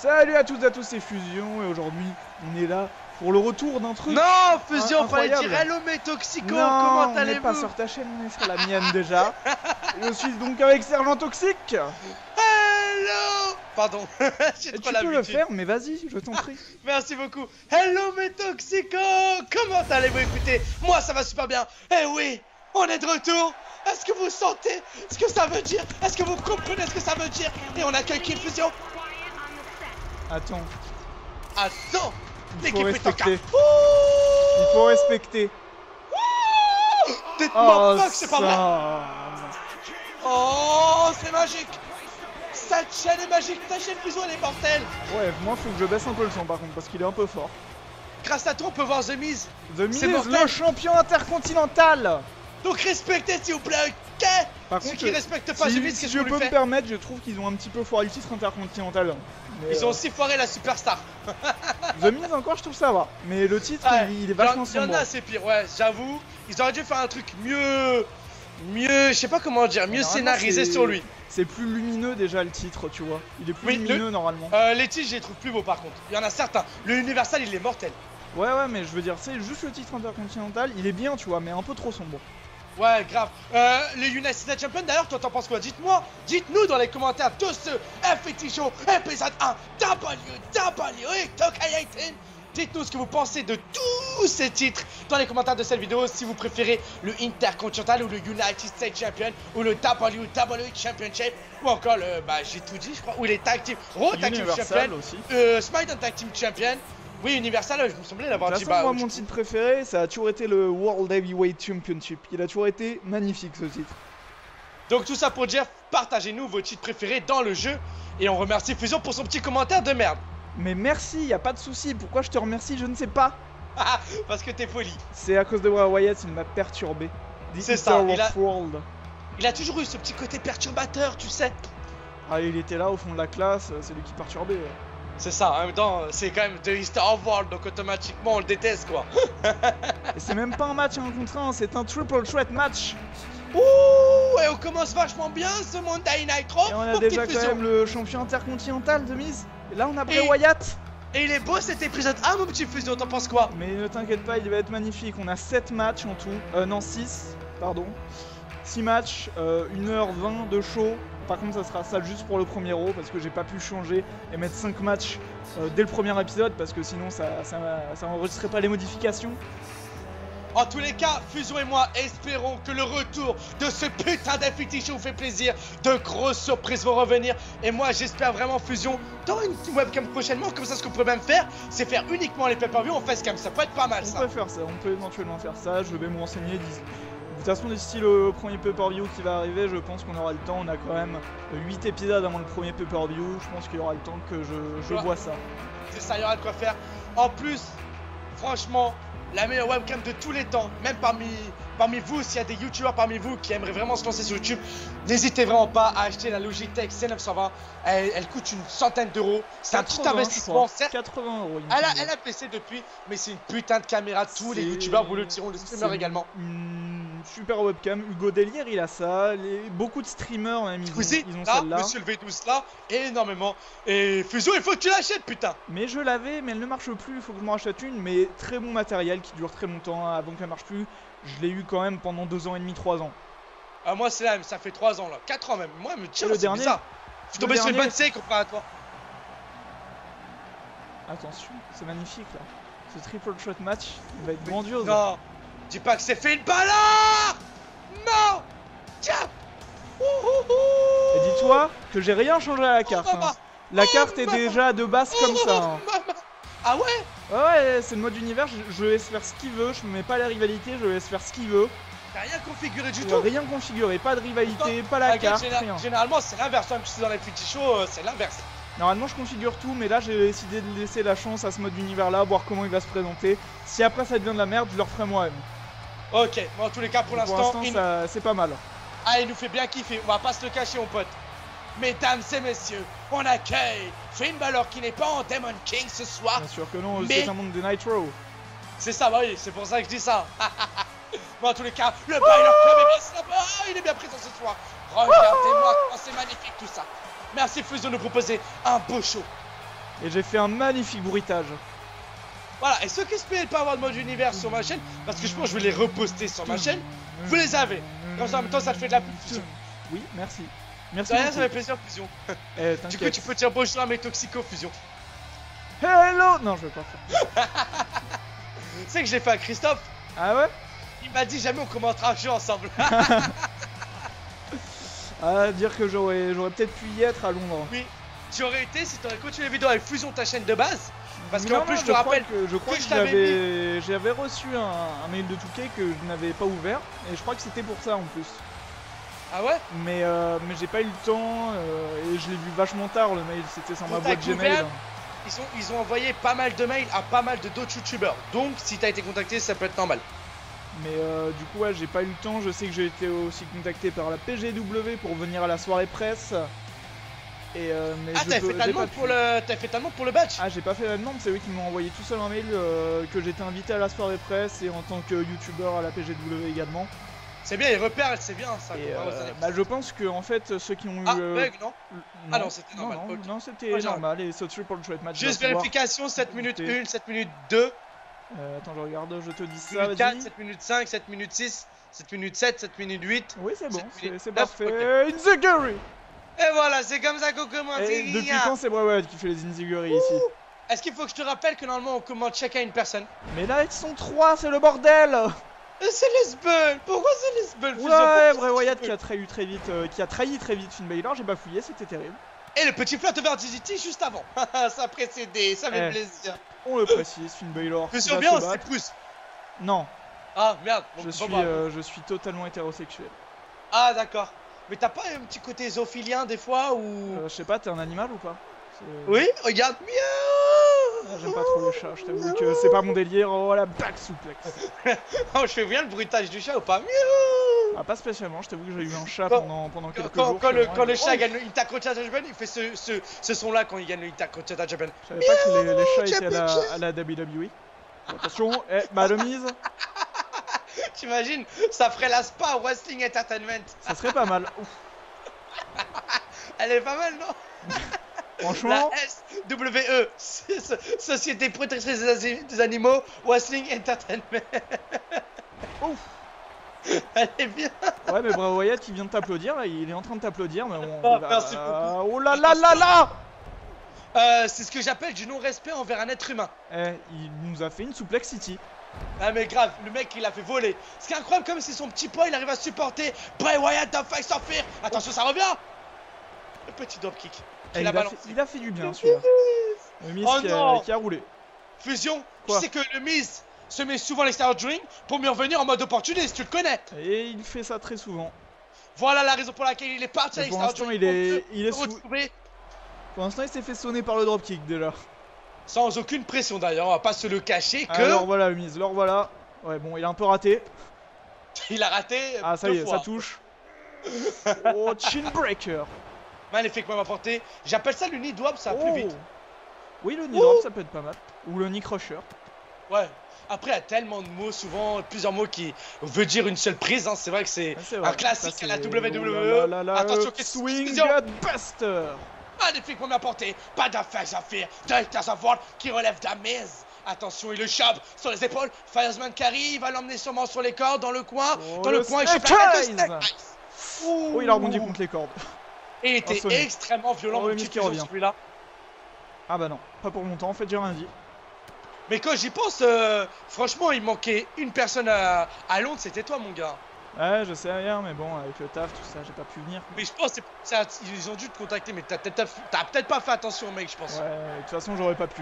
Salut à toutes et à tous, c'est Fusion et aujourd'hui on est là pour le retour d'un truc. Non, Fusion, fallait incroyable. dire hello mes toxicos, Non, comment on n'est allez-vous? pas sur ta chaîne, on est sur la mienne déjà. Je suis donc avec Sergent Toxique. Hello. Pardon, j'ai Et trop tu peux le l'habitude. faire, mais vas-y, je t'en prie. Merci beaucoup. Hello mes toxicos, comment allez-vous? Écoutez, moi ça va super bien. Eh oui, on est de retour. Est-ce que vous sentez ce que ça veut dire? Est-ce que vous comprenez ce que ça veut dire? Et on accueille qui, Fusion? Attends, Attends, il faut l'équipe est en respecter. cas. Il faut respecter. Dites-moi pas que c'est pas vrai. ça. Oh, c'est magique. Cette chaîne est magique, ta chaîne Fusion elle est mortelle. Ouais, moi faut que je baisse un peu le son par contre parce qu'il est un peu fort. Grâce à toi on peut voir The Miz. The Miz, C'est mortel. le champion intercontinental. Donc respectez s'il vous plaît, ok? Par Ceux contre, qui respectent pas The si, Miz, si qu'est-ce je qu'on peux lui me fait? permettre, je trouve qu'ils ont un petit peu foiré le titre intercontinental. Mais, Ils ont aussi foiré la superstar. The Miz encore je trouve ça va, mais le titre Ouais, il est vachement il y en sombre. a c'est pire, ouais, j'avoue. Ils auraient dû faire un truc mieux, je sais pas comment dire, mieux Normalement, scénarisé c'est- sur lui. C'est plus lumineux déjà le titre, tu vois. Il est plus Oui, lumineux normalement. Les titres je les trouve plus beaux par contre. Il y en a certains. Le Universal il est mortel. Ouais, mais je veux dire, c'est juste le titre intercontinental, il est bien, tu vois, mais un peu trop sombre. Ouais, grave. Les United States Champions, d'ailleurs, toi t'en penses quoi? Dites-moi, dites-nous dans les commentaires de ce FT Show épisode 1 WWE Tokyo. Dites-nous ce que vous pensez de tous ces titres dans les commentaires de cette vidéo. Si vous préférez le Intercontinental ou le United States Champion ou le WWE Championship ou encore le, j'ai tout dit, je crois, ou les Tag Team Raw Tag Team Universal Champion, aussi. SmackDown Tag Team Champion. Oui, Universal, je me semblais l'avoir De dit. toute façon, moi, mon titre préféré, ça a toujours été le World Heavyweight Championship. Il a toujours été magnifique ce titre. Donc tout ça pour dire, partagez-nous vos titres préférés dans le jeu. Et on remercie Fusion pour son petit commentaire de merde. Mais merci, y a pas de souci. Pourquoi je te remercie, je ne sais pas. Parce que t'es poli. C'est à cause de Bray Wyatt, il m'a perturbé. The C'est ça, Eater il a- of World. Il a toujours eu ce petit côté perturbateur, tu sais. Ah, il était là au fond de la classe, c'est lui qui perturbait. C'est ça, en même temps, c'est quand même The Easter of World, donc automatiquement on le déteste quoi. Et c'est même pas un match 1 contre 1, c'est un triple threat match. Ouh, et on commence vachement bien ce Monday Night Raw. Et on a mon déjà petit quand Fusion. même le champion intercontinental de Miz. Et là on a Bray Et- Wyatt. Et il est beau cet épisode 1 mon petit Fusion, t'en penses quoi? Mais ne t'inquiète pas, il va être magnifique. On a 7 matchs en tout. Non, 6, pardon. 6 matchs, 1h20 de show. Par contre, ça sera ça juste pour le premier Raw parce que j'ai pas pu changer et mettre 5 matchs dès le premier épisode parce que sinon ça enregistrerait pas les modifications. En tous les cas, Fusion et moi espérons que le retour de ce putain d'FT Show vous fait plaisir. De grosses surprises vont revenir. Et moi, j'espère vraiment, Fusion, dans une webcam prochainement. Comme ça, ce qu'on peut même faire, c'est faire uniquement les pay-per-view en facecam. Ça peut être pas mal, On ça. peut faire ça, on peut éventuellement faire ça. Je vais me renseigner. De toute façon, d'ici le premier pay-per-view qui va arriver, je pense qu'on aura le temps. On a quand même 8 épisodes avant le premier pay-per-view. Je pense qu'il y aura le temps que je Ouais. vois ça. C'est ça, il y aura de quoi faire. En plus, franchement, la meilleure webcam de tous les temps, même parmi vous, s'il y a des youtubeurs parmi vous qui aimeraient vraiment se lancer sur YouTube, n'hésitez vraiment pas à acheter la Logitech C920. Elle coûte une centaine d'euros. C'est un petit 80, investissement, je crois. certes. 80 euros. il me Elle semble. a baissé depuis, mais c'est une putain de caméra. Tous les C'est- youtubeurs vous le diront, les streamers c'est également. Une super webcam. Hugo Délire, il a ça. Beaucoup de streamers, même, ils Squeezie, ont là, celle-là. Monsieur le V12 là, énormément. Et Fusion, il faut que tu l'achètes, putain. Mais je l'avais, mais elle ne marche plus. Il faut que je m'en rachète une. Mais très bon matériel qui dure très longtemps avant qu'elle marche plus. Je l'ai eu quand même pendant 2 ans et demi, 3 ans. Moi, c'est là, ça fait 3 ans là, 4 ans même. Moi, elle me tire, Et le c'est dernier bizarre. Je suis Le tombé sur une dernier bonne série comparé à toi. Attention, c'est magnifique là. Ce triple shot match, il va être grandiose. Non, dis pas que c'est Finn Balor. Non. Tiens. Et dis-toi que j'ai rien changé à la carte. hein. La carte est déjà de base comme ça. hein. Ah ouais. Ouais, c'est le mode univers. Je laisse faire ce qu'il veut. Je me mets pas la rivalité. Je laisse faire ce qu'il veut. T'as rien configuré du Il tout. a rien configuré. Pas de rivalité, pas la Regarde, carte, rien. Généralement, c'est l'inverse. Même si c'est dans les petits shows, c'est l'inverse. Normalement, je configure tout, mais là, j'ai décidé de laisser la chance à ce mode univers là, voir comment il va se présenter. Si après ça devient de la merde, je le referai moi-même. Ok, mais en tous les cas, pour l'instant, c'est pas mal. il nous fait bien kiffer. On va pas se le cacher, mon pote. Mesdames et messieurs, on accueille Finn Balor qui n'est pas en Demon King ce soir. Bien sûr que non, Mais- c'est un monde de Nitro. C'est ça, bah oui, c'est pour ça que je dis ça. Bon, en tous les cas, le Balor Club est bien sympa. Il est bien présent ce soir. Regardez-moi comment c'est magnifique tout ça. Merci Fusion de nous proposer un beau show. Et j'ai fait un magnifique bruitage. Voilà, et ceux qui espéraient ne pas avoir de mode univers sur ma chaîne, parce que je pense que je vais les reposter sur ma chaîne, vous les avez. Comme ça en même temps ça te fait de la pub Fusion. Oui, merci. Merci De rien, beaucoup. ça fait plaisir Fusion. Eh, Du coup tu peux dire bonjour à mes toxicos Fusion. Hello. Non, je vais pas faire. Tu sais que je l'ai fait à Christophe, Ah ouais? il m'a dit jamais on commentera un jeu ensemble. Ah, dire que j'aurais peut-être pu y être à Londres. Oui, tu aurais été si tu aurais continué les vidéos avec Fusion ta chaîne de base. Parce Non, qu'en plus non, je te rappelle je crois que je t'avais j'avais reçu un mail de Touquet que je n'avais pas ouvert. Et je crois que c'était pour ça en plus. Ah ouais? Mais j'ai pas eu le temps et je l'ai vu vachement tard le mail, c'était sur ma On boîte t'a Gmail. couvert. Ils ont envoyé pas mal de mails à pas mal d'autres youtubeurs. Donc si t'as été contacté ça peut être normal. Mais du coup ouais, j'ai pas eu le temps, je sais que j'ai été aussi contacté par la PGW pour venir à la soirée presse. Et mais Ah t'as fait ta demande pour le badge? Ah j'ai pas fait la demande, c'est eux qui m'ont envoyé tout seul un mail que j'étais invité à la soirée presse et en tant que youtubeur à la PGW également. C'est bien, ils repèrent, c'est bien ça. Et je pense que en fait ceux qui ont eu... Ah, bug non? Ah non, c'était normal. Non, ok. non c'était Ouais, normal et ce triple threat match. Juste va pouvoir- vérification, 7 minutes écoutez. 1, 7 minutes 2, Attends, je regarde, je te dis 7 ça, minutes 4, vas-y. 7 minutes 5, 7 minutes 6, 7 minutes 7, 7 minutes 8. Oui, c'est bon, 7 minutes c'est 9, parfait. Inzaguri. Et voilà, c'est comme ça qu'on commence. Et depuis quand c'est Bray Wyatt qui fait les Inzaguri ici? Est-ce qu'il faut que je te rappelle que normalement on commande chacun une personne? Mais là, ils sont trois, c'est le bordel. C'est Lesbel. Pourquoi c'est Lesbel? Ouais, Bray Wyatt qui a trahi très vite Finn Balor, j'ai bafouillé, c'était terrible. Et le petit flat over DDT juste avant. Ça a précédé, ça fait Eh. plaisir. On le précise, Finn Balor. Je qui suis va bien, se on s'est battre. pousse. Non, Ah merde. je suis totalement hétérosexuel. Ah d'accord. Mais t'as pas un petit côté zophilien des fois ou... Je sais pas, t'es un animal ou pas? Oui, regarde. Miaou. Ah, j'aime pas trop les chats, je t'avoue que c'est pas mon délire. Oh la back suplex. Oh, je fais bien le bruitage du chat ou pas? Miaou. Ah, pas spécialement, je t'avoue que j'ai eu un chat Quand- pendant quelques Quand, jours. quand chez le, moi, quand et- le chat gagne le Intercontinental Japan, il fait ce son-là quand il gagne le Intercontinental Japan. Je savais pas que les chats étaient à la WWE. Attention, bah le mise, T'imagines, ça ferait la spa Wrestling Entertainment. ça serait pas mal. Ouf, Elle est pas mal, non? franchement, La SWE, Société Protectrice des Animaux, Wrestling Entertainment. ouf. Elle est bien. Ouais, mais Bray Wyatt il vient de t'applaudir, là, il est en train de t'applaudir, mais on. Oh, merci beaucoup. Oh là là là là. C'est ce que j'appelle du non-respect envers un être humain. Eh, il nous a fait une Suplex City. Ah mais grave, le mec il a fait voler. Ce qui est incroyable comme c'est son petit poids, il arrive à supporter Bray Wyatt d'un face of fear. Attention, ça revient. Le petit dropkick. Eh, Il a balancé. il a fait du bien celui-là. Le Miz Oh non. qui a roulé. Fusion, Quoi? tu sais que le Miz se met souvent à l'extérieur du ring pour mieux revenir en mode opportuniste, tu le connais. Et il fait ça très souvent. Voilà la raison pour laquelle il est parti à Et pour l'extérieur du l'instant, ring. il est pour se sous. retrouver Pour l'instant, il s'est fait sonner par le dropkick déjà. sans aucune pression d'ailleurs, on va pas se le cacher que Alors voilà le Miz, alors voilà. Ouais, bon, il a un peu raté. il a raté Ah, ça deux y est, fois. ça touche. Oh, chin breaker. Magnifiquement apporté. J'appelle ça le knee drop, ça va plus vite. Oui, le knee drop, ça peut être pas mal. Ou le knee crusher. Ouais. Après, il y a tellement de mots, souvent plusieurs mots qui veut dire une seule prise. Hein. C'est vrai que c'est Ah, c'est vrai. un classique Ça, à la c'est- WWE. Oh là là là, Attention, qu'est-ce swing que c'est? Buster. Magnifiquement apporté. Pas d'affaire à faire. Directeur Savoie qui relève de la mise. Attention, il le chope sur les épaules. Fireman Carry, il va l'emmener sûrement sur les cordes dans le coin. Oh, Dans le coin, il chope Snake la tête de Eyes. Snake Eyes. Oh, il a rebondi contre les cordes. Et il était Oh, Sony. extrêmement violent, Oh, mon le petit Miz qui Fusion, revient. celui-là. Ah bah non, pas pour longtemps, en fait j'ai rien dit. Mais quand j'y pense, franchement, il manquait une personne à Londres, c'était toi, mon gars. Ouais, je sais rien, mais bon, avec le taf, tout ça, j'ai pas pu venir. Mais je pense qu'ils ont dû te contacter, mais t'as peut-être pas fait attention, mec, je pense. Ouais, de toute façon j'aurais pas pu.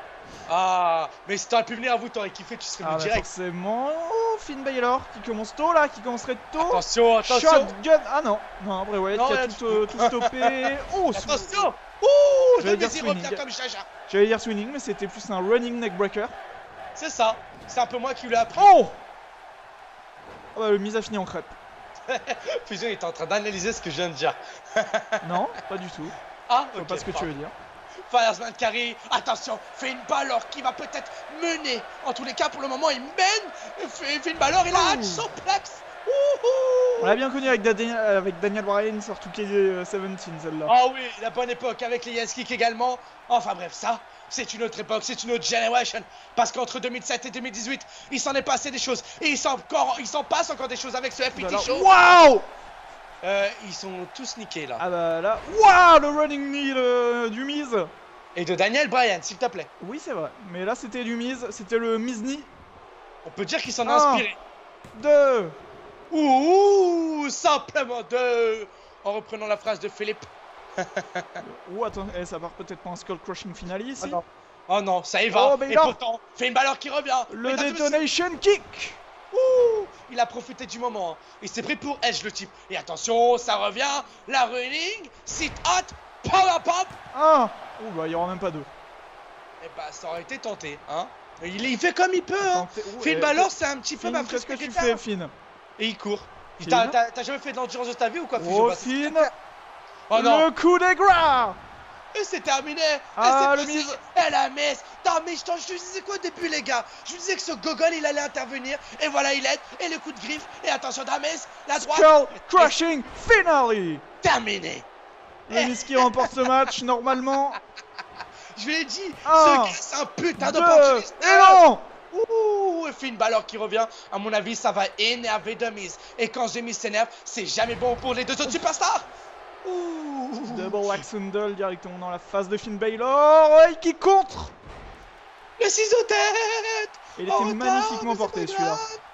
Ah, mais si t'aurais pu venir à vous, t'aurais kiffé, tu serais Ah venu bah direct. forcément, oh, Finn Balor qui commence tôt là, qui commencerait tôt. Attention, attention. Shotgun. Ah non, non, Bray Wyatt Non, qui a rien tout stoppé. Oh, Attention. Ouh, J'allais le dire Miz, il swinging. revient comme Jaja. j'allais dire swinging, mais c'était plus un running neckbreaker. C'est ça. C'est un peu moi qui lui ai appris. Oh. Ah bah le Miz a fini en crêpe. Fusion est en train d'analyser ce que je viens de dire. Non, pas du tout. Ah, Je vois ok, pas ce que tu veux dire. Fireman Carry, attention, Finn Balor qui va peut-être mener. En tous les cas, pour le moment, il mène. Finn Balor, il a un suplex. On l'a bien connu avec Daniel Bryan sur 2K17 celle-là. Oh oui, la bonne époque avec les Yes Kick également. Enfin bref, ça, c'est une autre époque, c'est une autre generation. Parce qu'entre 2007 et 2018, il s'en est passé des choses. Et il s'en passe encore des choses avec ce FPT Show. Waouh! Ils sont tous niqués là. Ah bah là, waouh, le running knee du Miz. Et de Daniel Bryan, s'il te plaît. Oui, c'est vrai. Mais là, c'était du Miz, c'était le Miz knee. On peut dire qu'il s'en a inspiré. 2. Ouh, simplement 2. En reprenant la phrase de Philippe. Ouh, attends, ça part peut-être pas un skull crushing finale ici. Oh non, ça y va. Oh, et pourtant, Finn Balor qui revient. Le detonation kick. Ouh, il a profité du moment. Il s'est pris pour Edge le type. Et attention, ça revient. La running, sit hot, power pop. Ah. Ouh, bah il y aura même pas 2. Et bah ça aurait été tenté, hein. Il fait comme il peut, hein. Finn Balor, c'est un petit peu ma Qu'est-ce que tu fais, Finn? Et il court. T'as jamais fait de l'endurance de ta vie ou quoi, Oh, Finn. Oh non. Le coup d'aigreur. Et c'est terminé. Ah, le Miz. Et la messe. Non mais je te disais quoi au début les gars? Je vous disais que ce gogol il allait intervenir. Et voilà il aide. Et le coup de griffe. Et attention Dames. La droite. Skull crushing finale. Terminé. Le Miz qui remporte ce match normalement. Je lui ai dit. Ce gars c'est un putain d'opportuniste. Et non. Ouh, et Finn Balor qui revient. À mon avis ça va énerver The Miz. Et quand The Miz s'énerve, c'est jamais bon pour les deux autres superstars. Ouh. Double axe handle directement dans la face de Finn Balor. Et qui contre. Le ciseau tête. Il était magnifiquement porté celui-là.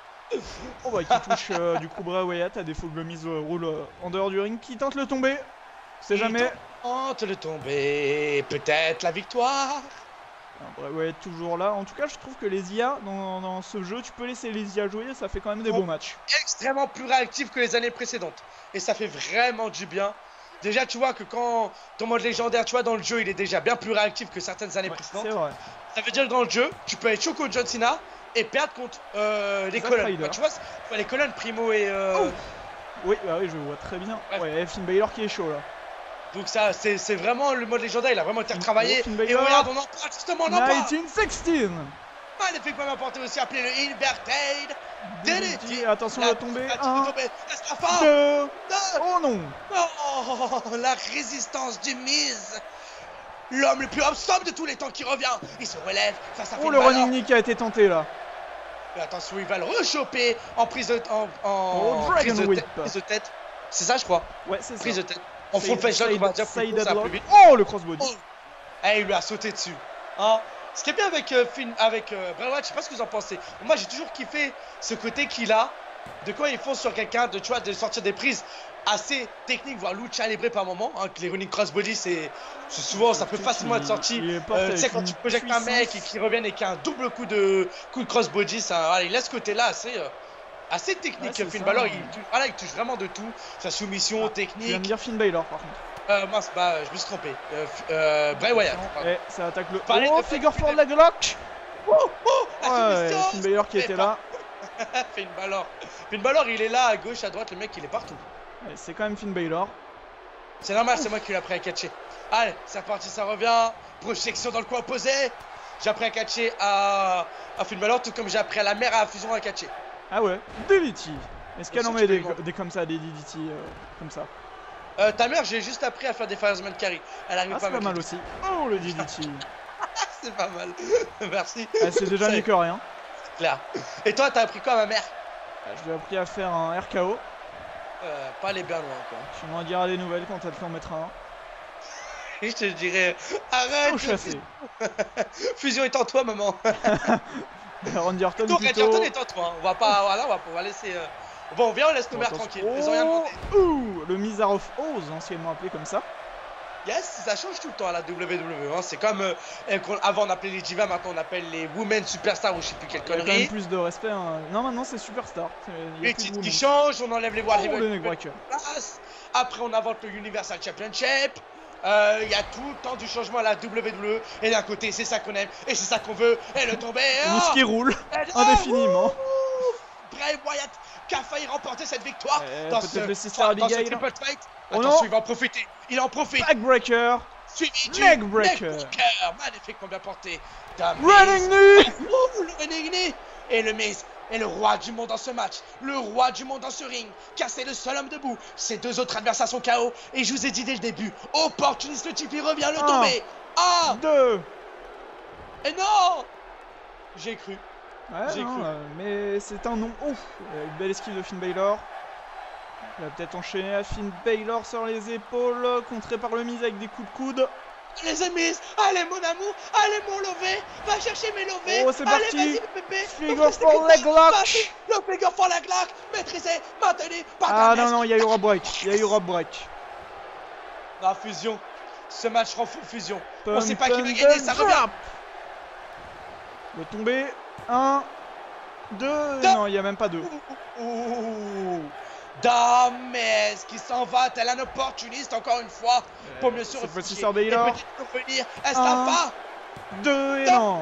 Oh bah qui touche du coup Bray Wyatt à défaut que le Miz roule en dehors du ring. Qui tente le tomber. C'est jamais. Tente le tomber. Peut-être la victoire. Bray Wyatt toujours là. En tout cas je trouve que les IA dans ce jeu, tu peux laisser les IA jouer, ça fait quand même des beaux matchs. Extrêmement plus réactif que les années précédentes. Et ça fait vraiment du bien. Déjà, tu vois que quand ton mode légendaire, tu vois, dans le jeu, il est déjà bien plus réactif que certaines années précédentes. C'est vrai. Ça veut dire que dans le jeu, tu peux être chaud contre John Cena et perdre contre les colonnes. Bah, tu vois, les colonnes Primo et. Oui, bah oui, je vois très bien. Ouais, Finn Balor qui est chaud là. Donc ça, c'est vraiment le mode légendaire, il a vraiment été retravaillé. Et regarde, on en parle justement, on en parle. 1916. Magnifiquement apporté aussi, appelé le Inverted. DDT. Attention à tomber. 1, 2. Oh non. Oh, la résistance du Miz. L'homme le plus awesome de tous les temps qui revient. Il se relève face à Finn Balor. Oh, le running knee qui a été tenté là. Mais attention, il va le rechoper en prise de tête. C'est ça, je crois. Ouais, c'est ça. Prise de tête. En full face shot, on va dire plus vite. Oh, le crossbody. Eh, il lui a sauté dessus. Hein. Ce qui est bien avec Bray Wyatt, je sais pas ce que vous en pensez. Moi, j'ai toujours kiffé ce côté qu'il a de quand il fonce sur quelqu'un, tu vois, de sortir des prises assez techniques, voire lucha libre par moment. Hein, que les running crossbody, c'est souvent, ça peut facilement être sorti. Tu sais, quand tu projectes un mec et qu'il revienne et qu'il y a un double coup de crossbody, ça, voilà, il laisse ce côté-là assez technique. Finn Balor, il touche vraiment de tout. Sa soumission, technique. Tu viens de dire Finn Balor par contre. Mince, bah je me suis trompé. Bray Wyatt. Et ça attaque le. Oh, figure four leg lock. Finn Balor qui était là. Finn Balor, il est là à gauche, à droite, le mec il est partout. C'est quand même Finn Balor. C'est normal, c'est moi qui l'ai appris à catcher. Allez, c'est reparti, ça revient. Projection dans le coin opposé. J'ai appris à catcher à Finn Balor, tout comme j'ai appris à la mère à la fusion à catcher. Ah ouais, DDT. Est-ce qu'elle en met des comme ça, des DDT comme ça? Ta mère, j'ai juste appris à faire des Fireman Carry. Elle arrive pas à mal aussi. Oh, le DDT. C'est pas mal. Merci. C'est déjà mieux que rien. Clair. Et toi, t'as appris quoi à ma mère? Je lui ai appris à faire un RKO. Pas aller bien loin, quoi. Tu m'en diras des nouvelles quand elle te fait en mettre un. Et je te dirais, arrête. Au chassé. Fusion est en toi, maman. Randy Orton plutôt. Randy Orton est en toi. On va pas, voilà, on va laisser. Bon, viens, on laisse nos mères tranquilles. Ils ont rien demandé. Ouh, le Mizar of Oz, anciennement appelé comme ça. Yes, ça change tout le temps à la WWE. Hein. C'est comme avant on appelait les divas, maintenant on appelle les women superstars ou je sais plus quelle connerie. Il y a quand même plus de respect. Hein. Non, maintenant c'est superstar. Les titres qui changent, on enlève les World Heavyweight. Après on invente le Universal Championship. Il y a tout le temps du changement à la WWE. Et d'un côté c'est ça qu'on aime et c'est ça qu'on veut. Et le tomber. Ce qui roule indéfiniment. Bray Wyatt qui a failli remporter cette victoire dans ce triple fight. Attention, il va en profiter. Il en profite. Backbreaker. Suivi du neckbreaker. Magnifiquement bien porté. Running knee. Le running knee. Et le Miz est le roi du monde dans ce match, le roi du monde dans ce ring, car c'est le seul homme debout. Ses deux autres adversaires sont KO, et je vous ai dit dès le début, opportuniste le type, il revient le tomber. 2. Et non. J'ai cru. Ouais, J'ai cru. Mais c'est un non. Ouf, une belle esquive de Finn Balor. Il va peut-être enchaîner à Finn Balor sur les épaules, contré par le Miz avec des coups de coude. Les amis, allez mon amour, allez mon lové, va chercher mes lovés. Oh, c'est allez, parti. vas-y le bébé. Figure for leg lock. Le figure for leg lock, maîtrisé, maintenu, par Ah Damès. non, il y a eu Rob Break. Il y a eu Rob Break. La fusion, ce match rend fou fusion. On Pump sait pas qui va and gagner, ça revient. drop. Le tomber. 1, 2. Non, il n'y a même pas 2. Damès qui s'en va tel un opportuniste encore une fois pour mieux se cette fois-ci, refugier sur Baylor. et peut-être revenir. Est-ce la fin? 2 et non.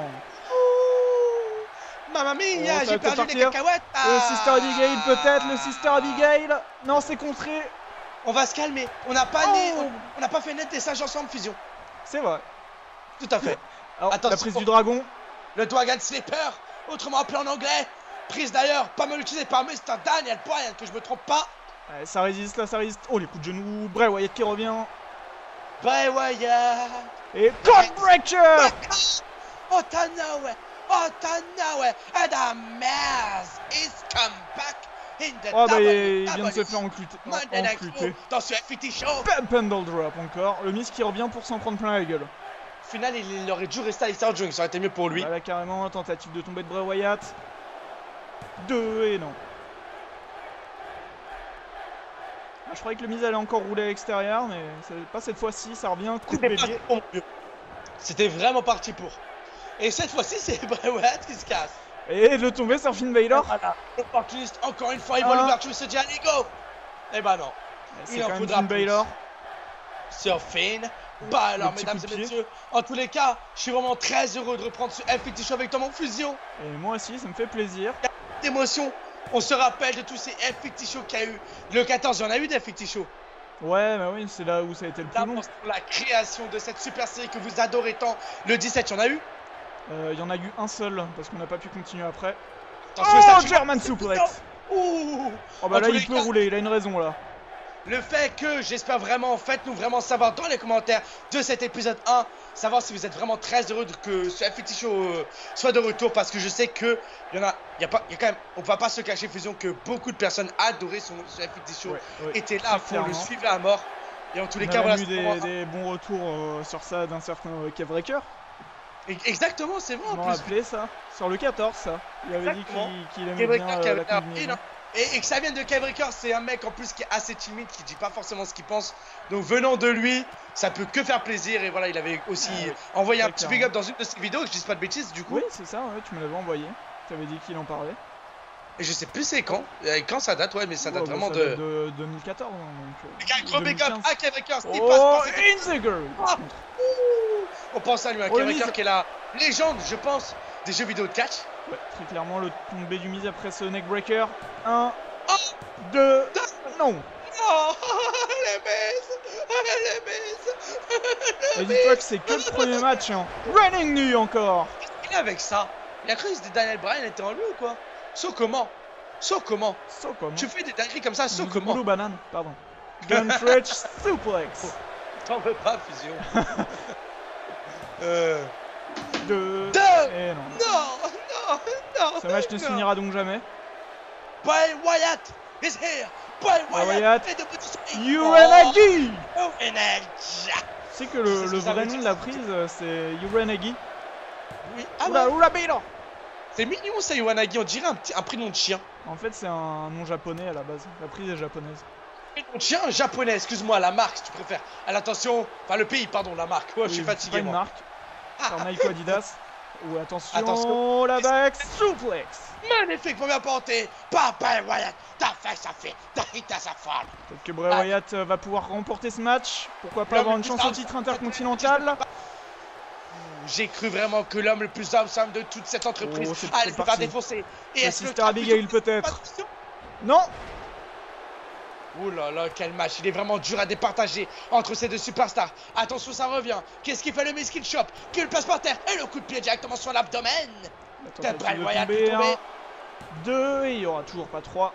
Mamma mia, Oh, ça j'ai va perdu les partir. cacahuètes. Le Sister Abigail peut-être, le Sister Abigail. Non, c'est contré. On va se calmer. On n'a pas, on n'a pas fait net des sages ensemble fusion. C'est vrai. Tout à fait. Alors, la Attention. prise du dragon. Le Dragon Slipper, autrement appelé en anglais. Prise d'ailleurs pas mal utilisée par Mr. Daniel Bryan, que je me trompe pas. Ouais, ça résiste, là, ça résiste. Oh, les coups de genoux. Bray Wyatt qui revient. Bray Wyatt. Et Codebreaker. Otanawe. And a Miz is come back in the Oh, bah, WWE il vient de se faire encluter. Monday Night Raw dans ce FT Show. Pendle drop encore. Le Miz qui revient pour s'en prendre plein la gueule. Au final, il aurait dû rester à l'extérieur du ring, ça aurait été mieux pour lui. Voilà, carrément, tentative de tomber de Bray Wyatt. 2 et non. Ah, je croyais que le Miz allait encore rouler à l'extérieur, mais pas cette fois-ci, ça revient. Coup de C'était parti bélier. pour mieux. C'était vraiment parti pour. Et cette fois-ci, c'est Bray Wyatt qui se casse. Et le tomber sur Finn Balor. Voilà. L'opportuniste, encore une fois, il voit l'ouverture, il se dit allez go. Eh ben non. C'est Il en quand même faudra Finn plus. Balor. Sur Finn. Bah alors, petit mesdames coup de et pied. messieurs, en tous les cas, je suis vraiment très heureux de reprendre ce FT Show avec toi, mon fusion. Et moi aussi, ça me fait plaisir. D'émotion. On se rappelle de tous ces FT Show qu'il y a eu. Le 14, il y en a eu des FT Show. Ouais, bah oui, c'est là où ça a été le plus long. D'abord pour la création de cette super série que vous adorez tant. Le 17, il y en a eu. Il y en a eu un seul, parce qu'on n'a pas pu continuer après. Attention, Oh, ça, German Suplex. Ouh. Oh bah En là, tous il les peut cas, rouler, il a une raison là. Le fait que, j'espère vraiment, faites-nous vraiment savoir dans les commentaires de cet épisode 1, savoir si vous êtes vraiment très heureux que ce FT Show soit de retour, parce que je sais que il y a quand même, on va pas se cacher fusion que beaucoup de personnes adoraient ce FT Show, Ouais, étaient là pour le clairement. suivre à mort. Et en tous les On cas, a voilà, eu c'est vraiment- des bons retours sur ça d'un certain Kev-Breaker. Exactement, c'est vrai Je en m'en plus. rappelais ça. Sur le 14, ça. Il avait dit Exactement. qu'il aimait Kev-Breaker bien qui avait la l'air combinaison. énorme. Et que ça vienne de Kev-Breaker, c'est un mec en plus qui est assez timide, qui dit pas forcément ce qu'il pense. Donc venant de lui, ça peut que faire plaisir. Et voilà, il avait aussi envoyé un petit big up dans une de ses vidéos, que je dise pas de bêtises du coup. Oui, c'est ça, ouais, tu me l'avais envoyé. Tu avais dit qu'il en parlait. Et je sais plus c'est quand. Quand ça date, ouais, mais ça date Ouais, bah, vraiment ça date de. de 2014. Hein, donc, Un gros big up 2015. à Kev-Breaker, ce qui Oh, passe par Inziger. Ah. Ouh. On pense à lui, à Oh, le Kev-Breaker Miz. qui est la légende, je pense, des jeux vidéo de catch. Ouais, très clairement, le tombé du Miz après ce neckbreaker. 1, Oh 2, non. Oh, les Miz. Et dis-toi que c'est que le premier match. Hein. Running nu encore. Il est avec ça. Il a cru que Daniel Bryan était en lui ou quoi? comment? Comment? So comment. Tu fais des dingueries comme ça, comment? Blue banane, pardon. Gun French suplex. T'en veux pas, fusion. 2. Deux. Et non. Non. Ce match ne se finira donc jamais. Bray Wyatt is here. Bray Wyatt Wyatt est de petit Uranagi. Uranagi. Tu sais que le C'est ce que ça vrai veut nom dire, de la ça. prise, c'est Uranagi. Oui. Ah Oula, ouais. oula, Baylor. C'est mignon ça, Uranagi. On dirait un prénom de chien. En fait, c'est un nom japonais à la base. La prise est japonaise. Prénom de chien japonais, excuse-moi, la marque si tu préfères. À l'attention, enfin le pays, pardon, la marque. Ouais, je suis Oui, c'est fatigué pas une moi. marque. Par Nike ou Adidas. Ou attention, Attention. la back suplex. Magnifique, première portée. Bray Wyatt, t'as fait ça fait. T'as hité sa folle. Peut-être que Bray Wyatt va pouvoir remporter ce match. Pourquoi pas L'homme avoir le une plus chance au awesome. titre intercontinental. J'ai cru vraiment que l'homme le plus awesome de toute cette entreprise Oh, c'est allait se faire parti. défoncer. Et La est-ce que Sister le Abigail peut-être. Non. Ouh là là, quel match. Il est vraiment dur à départager entre ces deux superstars. Attention, ça revient. Qu'est-ce qu'il fait le Miz qu'il chope, qu'il le place par terre et le coup de pied directement sur l'abdomen. La tentative Bray de Wyatt tomber, est tombé. 2 et il y aura toujours pas 3.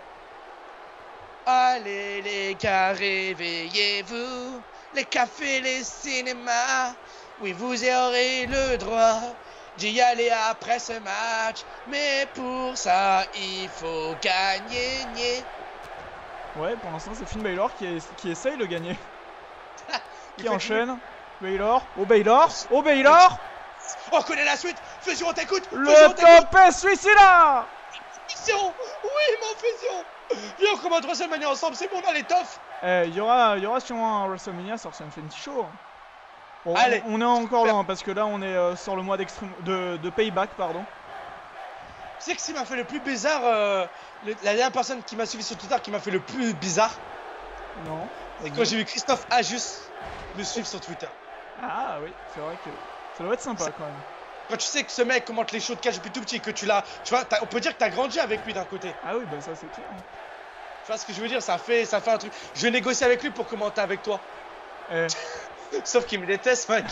Allez les gars, réveillez-vous. Les cafés, les cinémas. Oui, vous aurez le droit d'y aller après ce match. Mais pour ça, il faut gagner. Ouais, pour l'instant, c'est Finn Balor qui essaye de gagner. Il Qui fait enchaîne. Baylor. Oh Baylor. Oh Baylor. On connaît la suite. Fusion, on t'écoute. Le Fusion, on t'écoute. top est suicida. Fusion. Oui, mon Fusion. Viens, on commence WrestleMania ensemble. C'est bon, on a l'étoffe. Il y aura sûrement un WrestleMania sur Infinity Show. Bon, Allez. on est encore loin parce que là on est sur le mois de Payback, pardon. Tu sais que ce qui m'a fait le plus bizarre, la dernière personne qui m'a suivi sur Twitter qui m'a fait le plus bizarre, Non. c'est quand j'ai vu Christophe Ajus me suivre sur Twitter. Ah oui, c'est vrai que ça doit être sympa quand même. Quand tu sais que ce mec commente les shows de catch depuis tout petit, que tu l'as, tu vois, on peut dire que t'as grandi avec lui d'un côté. Ah oui, bah ça c'est clair. Tu vois ce que je veux dire, ça fait un truc. Je vais négocier avec lui pour commenter avec toi. Eh, Sauf qu'il me déteste, mec.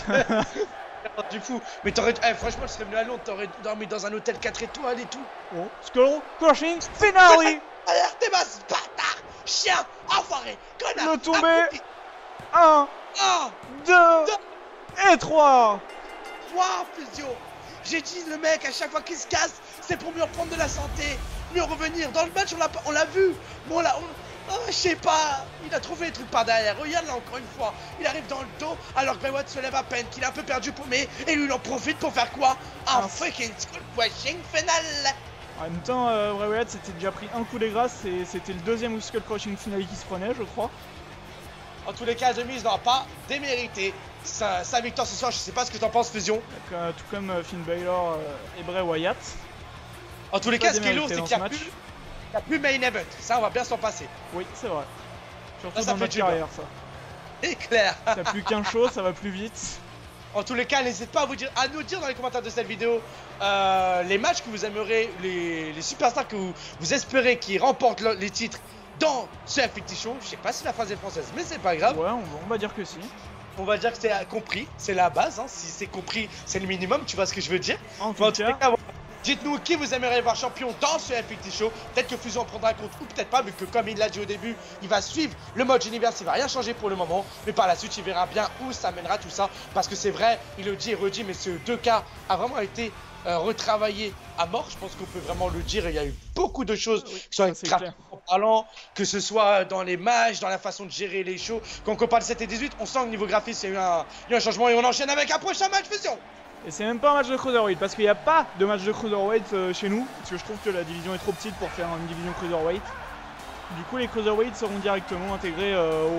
Du fou. Mais franchement, je serais venu à Londres, t'aurais dormi dans un hôtel 4 étoiles et tout. oh, Skull Crushing Finale. Allez, t'es basse, bâtard, chien, enfoiré, connard. Le tombé. 1, Ah, 2 et 3. waouh, Fusion. J'ai dit, le mec, à chaque fois qu'il se casse, c'est pour mieux reprendre de la santé, mieux revenir. Dans le match, on l'a vu. Bon, là, je sais pas, il a trouvé les trucs par derrière. Regarde là encore une fois, il arrive dans le dos alors que Bray Wyatt se lève à peine, qu'il a un peu perdu paumé et lui il en profite pour faire quoi? Un freaking skull crushing final. En même temps, Bray Wyatt s'était déjà pris un coup de grâce et c'était le deuxième Skull Crushing Finale qui se prenait, je crois. En tous les cas, The Miz n'aura pas démérité sa victoire ce soir. Je sais pas ce que t'en penses, Fusion. Tout comme Finn Balor et Bray Wyatt. En tous les Pas cas, ce qui est lourd, c'est démérité qu'il dans n'y ce a plus main event. Ça, on va bien s'en passer. Oui, c'est vrai. Surtout Ça dans fait notre du bien. carrière, ça. C'est clair. T'as plus qu'un show, ça va plus vite. En tous les cas, n'hésitez pas à nous dire dans les commentaires de cette vidéo les matchs que vous aimeriez, les superstars que vous espérez qui remportent les titres dans ce FT Show. Je sais pas si la phrase est française, mais c'est pas grave. Ouais, on va dire que si. On va dire que c'est compris, c'est la base. Hein. Si c'est compris, c'est le minimum, tu vois ce que je veux dire. En Mais tout en tous les cas, cas, voilà. Dites-nous qui vous aimeriez voir champion dans ce FT Show. Peut-être que Fusion en prendra compte ou peut-être pas, vu que comme il l'a dit au début, il va suivre le mode Universe, il va rien changer pour le moment. Mais par la suite, il verra bien où ça mènera tout ça. Parce que c'est vrai, il le dit et redit, mais ce 2K a vraiment été retravaillé à mort. Je pense qu'on peut vraiment le dire. Il y a eu beaucoup de choses qui sont graphiquement parlant, que ce soit dans les matchs, dans la façon de gérer les shows. Quand on compare le 7 et 18, on sent que niveau graphisme, il y a eu un changement et on enchaîne avec un prochain match, Fusion. et c'est même pas un match de Cruiserweight parce qu'il n'y a pas de match de Cruiserweight chez nous. Parce que je trouve que la division est trop petite pour faire une division Cruiserweight. Du coup, les Cruiserweights seront directement intégrés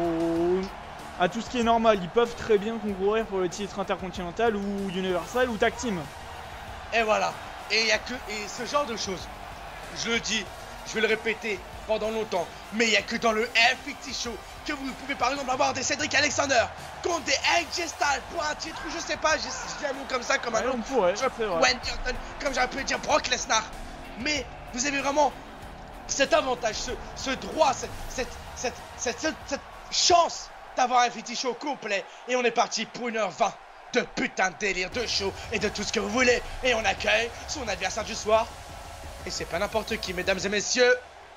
à tout ce qui est normal. Ils peuvent très bien concourir pour le titre intercontinental ou universal ou tag team. Et voilà. Et il y a que ce genre de choses. Je le dis, je vais le répéter pendant longtemps, mais il n'y a que dans le FT Show que vous pouvez par exemple avoir des Cedric Alexander contre des AJ Styles pour un titre ou je sais pas, je dis un nom comme ça, comme un Ouais, nom. on pourrait, c'est vrai. Wendy Orton, comme j'aurais pu dire Brock Lesnar. Mais vous avez vraiment cet avantage, ce droit, cette chance d'avoir un FT Show complet. Et on est parti pour 1h20 de putain de délire, de show et de tout ce que vous voulez. Et on accueille son adversaire du soir. Et c'est pas n'importe qui, mesdames et messieurs.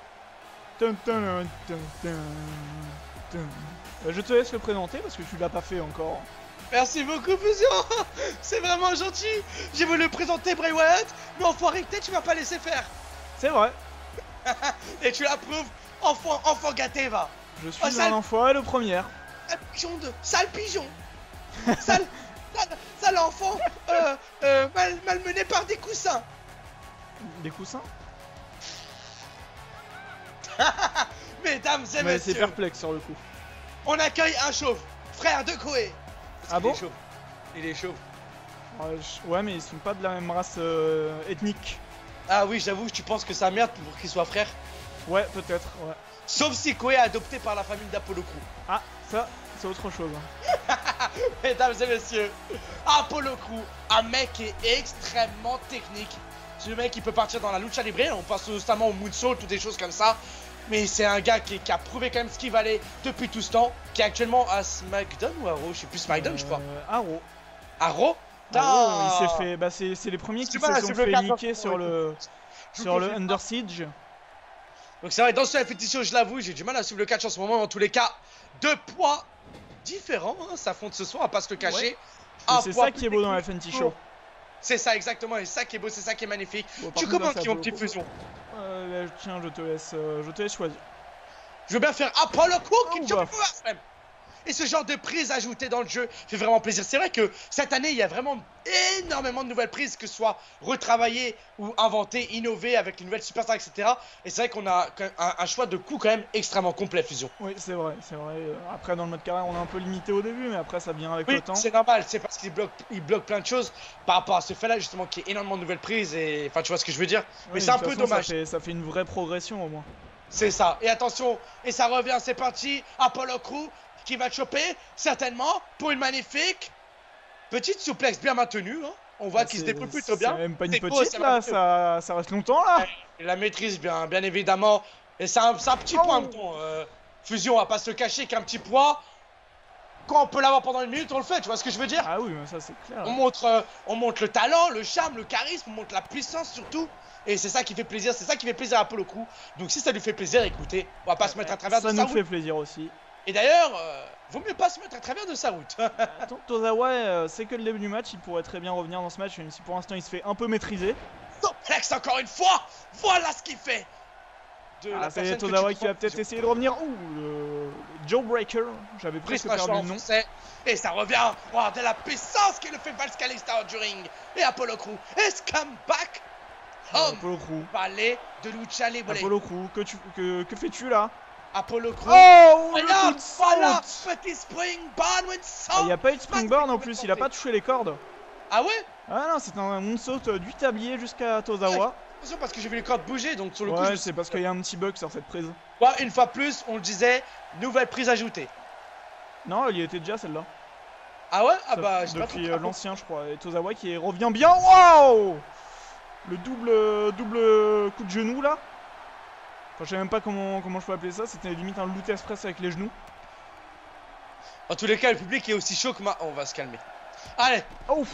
Je te laisse le présenter parce que tu l'as pas fait encore. Merci beaucoup, Fusion. C'est vraiment gentil. J'ai voulu présenter Bray Wyatt, mais enfoiré, peut-être tu m'as pas laissé faire. C'est vrai. Et tu l'approuves, enfant gâté, va. Je suis un enfoiré de première. Sale pigeon. Sale enfant malmené par des coussins. Des coussins? Mesdames et Mais c'est messieurs, perplexe sur le coup. on accueille un chauve, frère de Koé. Ah bon? Il est chauve. Ouais, mais ils sont pas de la même race ethnique. Ah oui, j'avoue, tu penses que ça merde pour qu'il soit frère? Ouais, peut-être, ouais. Sauf si Koé est adopté par la famille d'Apollo Crew. Ah, ça, c'est autre chose. Mesdames et messieurs, Apollo Crew, un mec qui est extrêmement technique. C'est le mec qui peut partir dans la lucha libre, on pense notamment au moonsault ou des choses comme ça. Mais c'est un gars qui a prouvé quand même ce qu'il valait depuis tout ce temps, qui est actuellement à SmackDown ou à Raw, je sais plus, SmackDown je crois. À Raw. À Raw? Il s'est fait, bah c'est les premiers qui se sont fait niquer sur le... sur le Under Siege. Donc c'est vrai, dans ce FT Show, je l'avoue, j'ai du mal à suivre le catch en ce moment. En tous les cas, 2 poids différents hein, s'affrontent ce soir, on va pas se le cacher. Ouais. C'est ça qui est beau dans la FT Show. C'est ça exactement, et ça qui est beau, c'est ça qui est magnifique. Bon, tu commences qui mon petit fusion? Tiens, je te laisse choisir. Je veux bien faire Apollo Crew qui bah. Et ce genre de prise ajoutée dans le jeu fait vraiment plaisir. C'est vrai que cette année, il y a vraiment énormément de nouvelles prises, que ce soit retravaillées ou inventées, innovées avec les nouvelles superstars, etc. Et c'est vrai qu'on a un choix de coups quand même extrêmement complet, Fusion. Oui, c'est vrai, c'est vrai. Après, dans le mode carrière, on est un peu limité au début, mais après, ça vient avec le temps. C'est normal, c'est parce qu'il bloque plein de choses par rapport à ce fait-là, justement, qu'il y ait énormément de nouvelles prises. Et enfin, tu vois ce que je veux dire. Mais c'est un peu dommage. Ça fait une vraie progression au moins. C'est ça. Et attention, et ça revient, c'est parti. Apollo Crew qui va choper, certainement, pour une magnifique petite souplex bien maintenue. Hein. On voit qu'il se débrouille plutôt bien. C'est même pas une petite là, ça reste longtemps là. Il la maîtrise bien évidemment. Et c'est un petit point. Fusion, on va pas se le cacher qu'un petit poids, quand on peut l'avoir pendant une minute, on le fait. Tu vois ce que je veux dire? Ah oui, mais ça c'est clair. On montre le talent, le charme, le charisme, on montre la puissance surtout. Et c'est ça qui fait plaisir, à Apollo Crew. Donc si ça lui fait plaisir, écoutez, on va pas se mettre à travers de sa route. Ça nous fait plaisir aussi. Et d'ailleurs, vaut mieux pas se mettre à travers de sa route. Attends, Tozawa, c'est que le début du match, il pourrait très bien revenir dans ce match, même si pour l'instant il se fait un peu maîtriser. Suplex encore une fois, voilà ce qu'il fait. C'est Tozawa qui va peut-être essayer de revenir. Ouh, le Joe Breaker, j'avais presque perdu le nom. Et ça revient, wow, de la puissance qui le fait Valscalista du ring. Et Apollo Crew is come back home. Apollo Crew. Parler de Lucha Libre. Apollo Crew, que fais-tu là? Apollo Crew. Oh, voilà, petit springboard with soul. Il n'y a pas eu de springboard en plus, il a pas touché les cordes. Ah ouais? Ah non, c'est un moonsault du tablier jusqu'à Tozawa. Attention parce que j'ai vu les cordes bouger, donc sur le coup. Ouais, c'est parce qu'il y a un petit bug sur cette prise. Ouais, une fois plus, on le disait, nouvelle prise ajoutée. Non, il y était déjà celle-là. Ah ouais? Ah bah, j'ai pas depuis l'ancien, je crois. Et Tozawa qui revient bien. Waouh! Le double coup de genou là. Enfin, je sais même pas comment je peux appeler ça. C'était limite un loot express avec les genoux. En tous les cas, le public est aussi chaud que ma. On va se calmer. Allez. Ouf.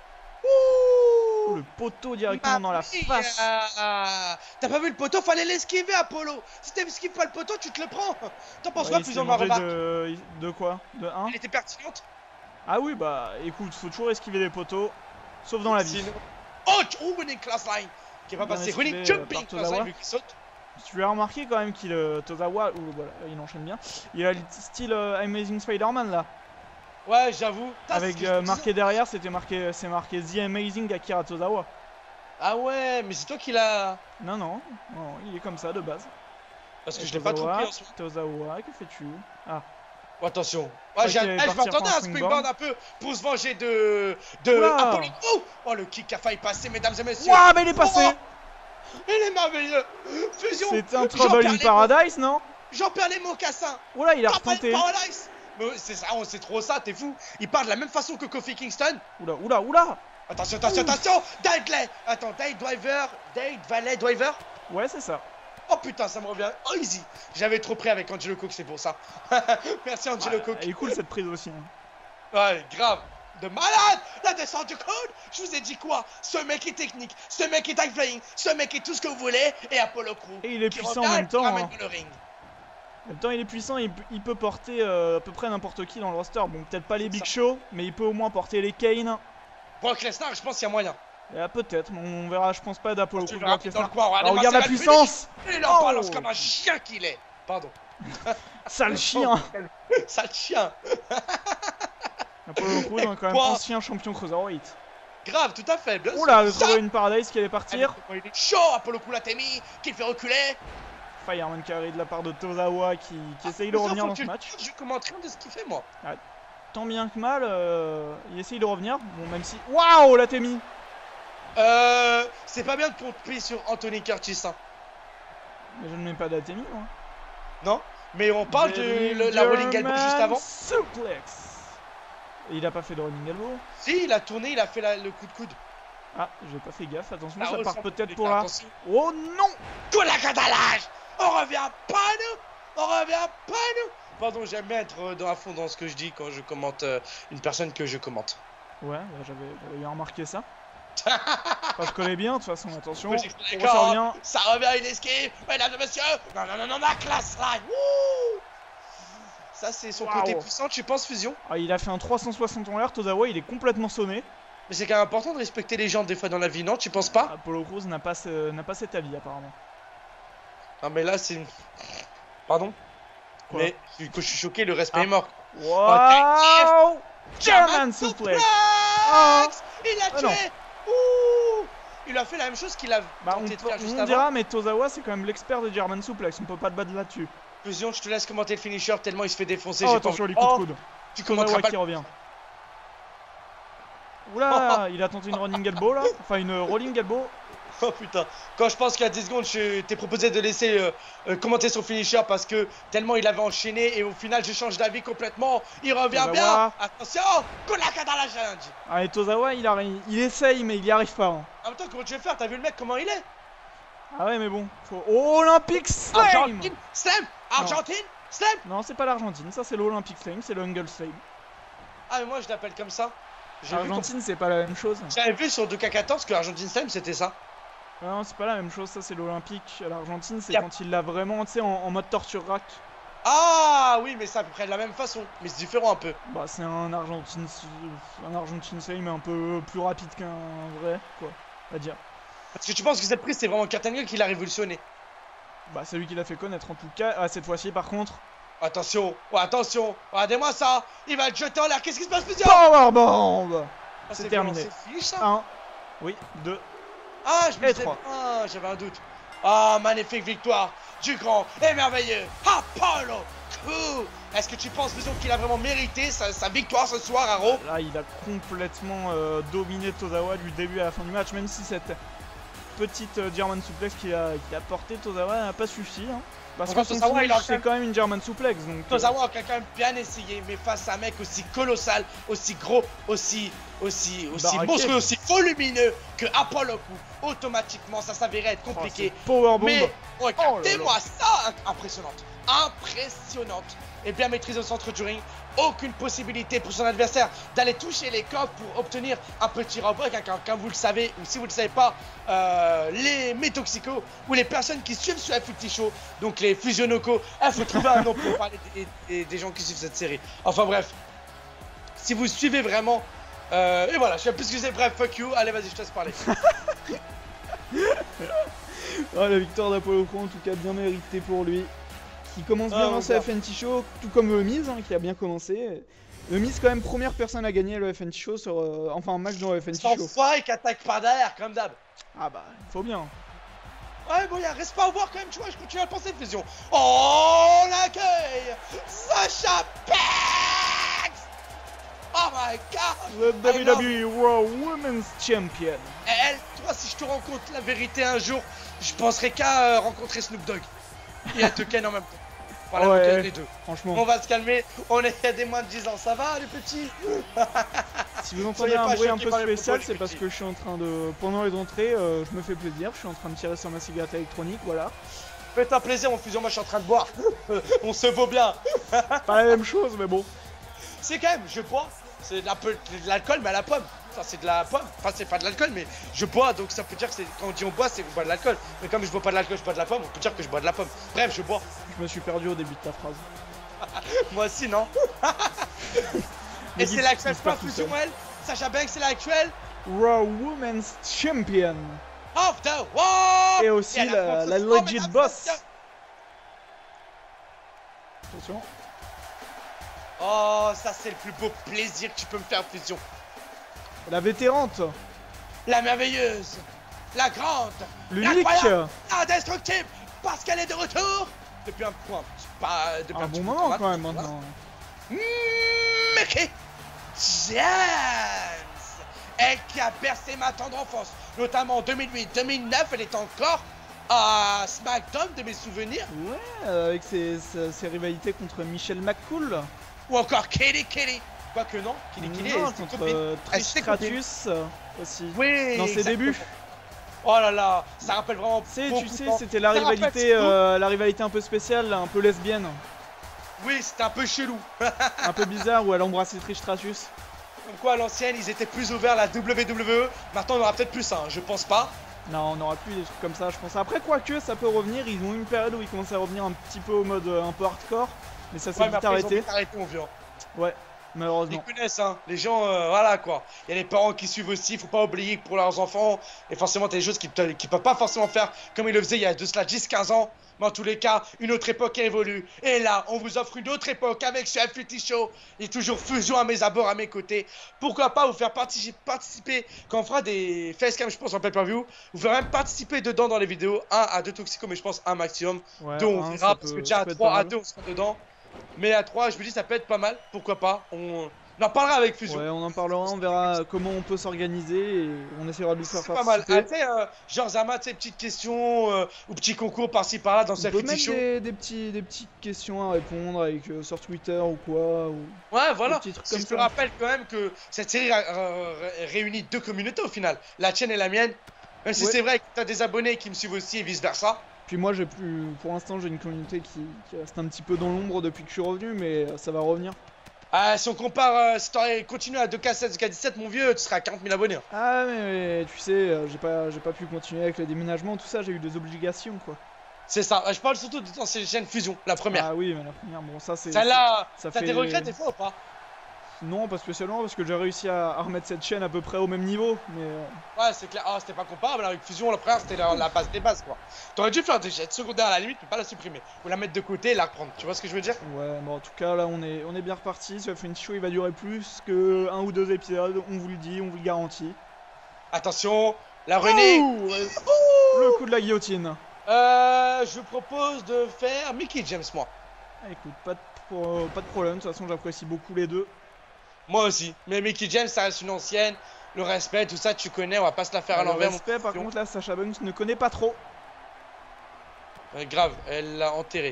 Ouh, le poteau directement dans la face. T'as pas vu le poteau? Fallait l'esquiver, Apollo. Si t'esquives pas le poteau, tu te le prends. T'en penses quoi, Fusion, de ma remarque? De quoi? De 1? Elle était pertinente. Ah oui, bah écoute, faut toujours esquiver les poteaux. Sauf dans la vie. Oh, winning class line. Qui est pas passé. Winning jumping class line, lui qui saute. Tu as remarqué quand même qu'il Tozawa, voilà, il enchaîne bien. Il a le style Amazing Spider-Man là. Ouais, j'avoue. Avec marqué derrière, c'est marqué The Amazing Akira Tozawa. Ah ouais, mais c'est toi qui l'as. Non, il est comme ça de base. Parce que je l'ai pas trop pris en soi. Tozawa, que fais-tu? Ah. Oh, attention. Ouais, je m'attendais à un springboard un peu pour se venger de Apollo. Oh, le kick a failli passer, mesdames et messieurs. Waouh, mais il est passé. Il est merveilleux. Fusion. C'était un Trouble in Paradise, non? J'en perds les mocassins. Oula, il a retenté. Mais c'est ça, c'est trop ça, t'es fou. Il part de la même façon que Kofi Kingston. Oula. Attention. Dudley. Attends, Dave Valet Driver. Ouais, c'est ça. Oh putain, ça me revient. Oh, easy. J'avais trop pris avec Angelo Cook, c'est pour ça. Merci, Angelo Cook. Elle est cool cette prise aussi. Hein. Ouais, grave. De malade. La descente du code. Je vous ai dit quoi? Ce mec est technique. Ce mec est dive flying. Ce mec est tout ce que vous voulez. Et Apollo Crew. Et il est puissant en même temps. Hein. Le ring. En même temps, il est puissant, il peut porter à peu près n'importe qui dans le roster. Bon, peut-être pas les Big Show, mais il peut au moins porter les Kane. Brock Lesnar, je pense qu'il y a moyen. Peut-être, on verra, je pense pas d'Apollo Crew. Regarde la puissance. Il en balance comme un chien qu'il est. Pardon. Sale chien. Sale chien. Apollo Crew, quand même ancien champion cruiserweight. Grave, tout à fait. Oula, le Trouble in Paradise qui allait partir. Il est chaud, Apollo Crew l'a mis, qui le fait reculer. Fireman carré de la part de Tozawa qui essaye de revenir dans ce match. Je commente rien de ce qu'il fait, moi. Tant bien que mal, il essaye de revenir. Bon, même si. Waouh, la Temi. C'est pas bien de pomper sur Anthony Curtis. Hein. Mais je ne mets pas d'Atemi, moi. Non, mais on parle de la rolling elbow juste avant. Suplex. Et il a pas fait de rolling elbow. Si, il a tourné, il a fait le coup de coude. Ah, j'ai pas fait gaffe, attention, ça part peut-être pour là. Oh non. Coup de la catalage. On revient pas nous. Pardon, j'aime bien être à fond dans ce que je dis quand je commente une personne que je commente. Ouais, j'avais bien remarqué ça. Enfin, je connais bien, de toute façon, attention. Oui, On ça revient. Ça revient, il esquive. Mesdames et messieurs. Non, non, non, non, la classe line. Wouh. Ça, c'est son côté puissant, tu penses, Fusion? Ah, il a fait un 360 en l'air, Tozawa, il est complètement sonné. Mais c'est quand même important de respecter les gens des fois dans la vie, non? Tu penses pas? Apollo Crews n'a pas cet avis, apparemment. Non, mais là, c'est... Pardon? Quoi? Mais quand je suis choqué, le respect est mort. Wow! German suplex! Il l'a tué! Non. Ouh! Il a fait la même chose qu'il a tenté de faire juste on avant. dira, mais Tozawa, c'est quand même l'expert de German suplex, on peut pas te battre là-dessus. Fusion, je te laisse commenter le finisher tellement il se fait défoncer. Oh, attention, les coups de coude. Tu commenteras pas qui revient. Oula, il a tenté une running elbow là. Enfin, une rolling elbow. Oh putain. Quand je pense qu'il y a 10 secondes, je t'ai proposé de laisser commenter son finisher parce que tellement il avait enchaîné et au final, je change d'avis complètement. Il revient Tozawa. bien. Attention, Konaka dans la challenge. Ah, et Tozawa, il essaye, mais il y arrive pas. Hein. En même temps, comment tu veux faire? T'as vu le mec comment il est? Ah ouais, mais bon. Faut... Olympic Slam! Argentine Slam! Argentine Slam! Non, c'est pas l'Argentine, ça c'est l'Olympic Slam, c'est le Angle Slam. Ah, mais moi je l'appelle comme ça. L'Argentine, c'est pas la même chose. J'avais vu sur 2K14 que l'Argentine Slam c'était ça. Non, c'est pas la même chose, ça c'est l'Olympique. L'Argentine, c'est quand il l'a vraiment, tu sais, en mode torture rack. Ah oui, mais c'est à peu près de la même façon, mais c'est différent un peu. Bah, c'est un Argentine Slam un peu plus rapide qu'un vrai, quoi, à dire. Parce que tu penses que cette prise c'est vraiment Kurt Angle qui l'a révolutionné? Bah, c'est lui qui l'a fait connaître en tout cas. Ah, cette fois-ci, par contre. Attention, oh, attention, regardez-moi ça. Il va le jeter en l'air, qu'est-ce qui se passe, Fusion? Powerbomb! Ah, c'est terminé. C'est fini ça? 1, oui, 2. Ah, je me disais... 3. Ah, j'avais un doute. Ah, magnifique victoire du grand et merveilleux Apollo Crews. Est-ce que tu penses, Fusion, qu'il a vraiment mérité sa victoire ce soir à Raw? Là, il a complètement dominé Tozawa du début à la fin du match, même si cette petite German suplex qu'il a porté, Tozawa n'a pas suffi. Hein. Parce que son finish, c'est quand même une German suplex. Donc, Tozawa a quand même bien essayé, mais face à un mec aussi colossal, aussi gros, aussi monstrueux, aussi volumineux que Apollo Crews, automatiquement ça s'avérait être compliqué. Powerbomb. Mais regardez-moi ça, impressionnante, impressionnante et bien maîtrisée au centre du ring. Aucune possibilité pour son adversaire d'aller toucher les coques pour obtenir un petit robot. Comme vous le savez, ou si vous ne le savez pas, les métoxicos ou les personnes qui suivent sur F50 Show, donc les fusionnocos, il faut trouver un nom pour parler des gens qui suivent cette série. Enfin bref, si vous suivez vraiment, et voilà, je sais plus ce que c'est, bref, fuck you, allez vas-y, je te laisse parler. Ah, la victoire d'Apollo Crews, en tout cas bien méritée pour lui. Il commence bien dans ce FNT Show, tout comme le Miz, hein, qui a bien commencé. Le Miz, quand même, première personne à gagner le FNT Show sur. Enfin, un match dans le FNT Show. C'est enfoiré qui attaque par derrière, comme d'hab. Ah bah, il faut bien. Ouais, bon, reste pas à voir quand même, tu vois, je continue à penser de Fusion. Oh, l'accueil Sasha Banks. Oh my god. Le WWE Raw Women's Champion. Et elle, toi, si je te rencontre la vérité un jour, je penserai qu'à rencontrer Snoop Dogg. Et à te ken en même temps. Voilà, ouais, les deux. Franchement. On va se calmer, on est à des moins de 10 ans, ça va les petits? Si vous entendez un bruit un peu spécial, c'est parce que je suis en train de... Pendant les entrées, je me fais plaisir, je suis en train de tirer sur ma cigarette électronique, voilà. Faites-toi plaisir, mon Fusion, moi je suis en train de boire. On se vaut bien. Pas la même chose, mais bon. C'est quand même, je bois, c'est de l'alcool, mais à la pomme. Ça, c'est de la pomme, enfin c'est pas de l'alcool, mais je bois, donc ça peut dire que quand on dit on boit, c'est qu'on boit de l'alcool. Mais comme je bois pas de l'alcool, je bois de la pomme, on peut dire que je bois de la pomme. Bref, je bois. Je me suis perdu au début de ta phrase. Moi aussi, non. Et c'est l'actuelle Fusion, elle. Sasha Banks, c'est l'actuelle Raw Women's Champion. Of the World. Et aussi la legit boss. Attention. Oh, ça c'est le plus beau plaisir que tu peux me faire, Fusion. La vétérante. La merveilleuse. La grande. L'unique. Indestructible. Parce qu'elle est de retour. Depuis un point. Pas depuis un bon moment quand même maintenant. Mickey James. Elle qui a bercé ma tendre enfance. Notamment en 2008-2009. Elle est encore à SmackDown de mes souvenirs. Ouais, avec ses rivalités contre Michelle McCool. Ou encore Kelly. Quoique non, Kelly non, contre Trish Stratus aussi. Oui, dans ses débuts. Oh là là, ça rappelle vraiment. Tu sais, c'était la rivalité un peu spéciale, un peu lesbienne. Oui, c'était un peu chelou. Un peu bizarre où elle embrassait Trish Stratus. Comme quoi, à l'ancienne, ils étaient plus ouverts à la WWE. Maintenant, on aura peut-être plus ça, hein. Je pense pas. Non, on n'aura plus des trucs comme ça, je pense. Après, quoique, ça peut revenir. Ils ont une période où ils commencent à revenir un petit peu au mode un peu hardcore. Mais ça s'est Ouais, mais vite après, ils ont arrêté. vite arrêté, mon vieux. Ouais, Ils malheureusement. connaissent, hein. Les gens, voilà quoi. Il y a les parents qui suivent aussi. Faut pas oublier que pour leurs enfants, et forcément, t'as des choses qui peuvent pas forcément faire comme ils le faisaient il y a de cela 10-15 ans. Mais en tous les cas, une autre époque évolue. Et là, on vous offre une autre époque avec ce FUT Show. Et toujours Fusion à mes abords, à mes côtés. Pourquoi pas vous faire participer quand on fera des facecam, je pense, en pay-per-view. Vous faire même participer dedans dans les vidéos. 1 à 2 toxicos, mais je pense un maximum. Ouais, 2 on un, verra, ça parce peut- que déjà ça à peut être 3 pas à mal. 2 on sera dedans. Mais à 3, je me dis, ça peut être pas mal. Pourquoi pas. On en parlera avec Fusion. Ouais, on en parlera, on verra comment on peut s'organiser et on essaiera de vous faire C'est pas mal. participer. Ah, tu sais, genre Zama, tu sais, petites questions ou petits concours par-ci par-là dans ce On peut FUT mettre Show. des petites questions à répondre avec, sur Twitter ou quoi. Ouais, voilà. petits trucs Si comme je te ça. rappelle quand même que cette série réunit deux communautés au final, la tienne et la mienne. Même si Ouais. c'est vrai que t'as des abonnés qui me suivent aussi et vice versa. Puis moi, pour l'instant, j'ai une communauté qui reste un petit peu dans l'ombre depuis que je suis revenu, mais ça va revenir. Si on compare, si t'aurais continué à 2K16, 2K17, mon vieux, tu serais à 40 000 abonnés. Ah, mais tu sais, j'ai pas pu continuer avec le déménagement, tout ça, j'ai eu des obligations, quoi. C'est ça. Je parle surtout de ton chaîne Fusion, la première. Ah oui, mais la première, bon, ça c'est. Celle-là, ça t'as fait- des regrets des fois ou pas? Non, pas spécialement, parce que j'ai réussi à remettre cette chaîne à peu près au même niveau, mais. Ouais, c'est clair. Ah, c'était pas comparable. Avec Fusion, la première, c'était la base des bases, quoi. T'aurais dû faire des jets secondaires à la limite, mais pas la supprimer. Ou la mettre de côté et la reprendre. Tu vois ce que je veux dire? Ouais, bon, en tout cas, là, on est bien reparti. Ce FUT Show, il va durer plus que 1 ou 2 épisodes, on vous le dit, on vous le garantit. Attention, la René. Ouh, ouais, le coup de la guillotine. Je propose de faire Mickey James, moi. Ah, écoute, pas de problème, de toute façon, j'apprécie beaucoup les deux. Moi aussi. Mais Mickey James, ça reste une ancienne. Le respect, tout ça, tu connais. On va pas se la faire à Le l'envers. respect, par contre, là, Sasha Banks ne connaît pas trop. Grave, elle l'a enterré.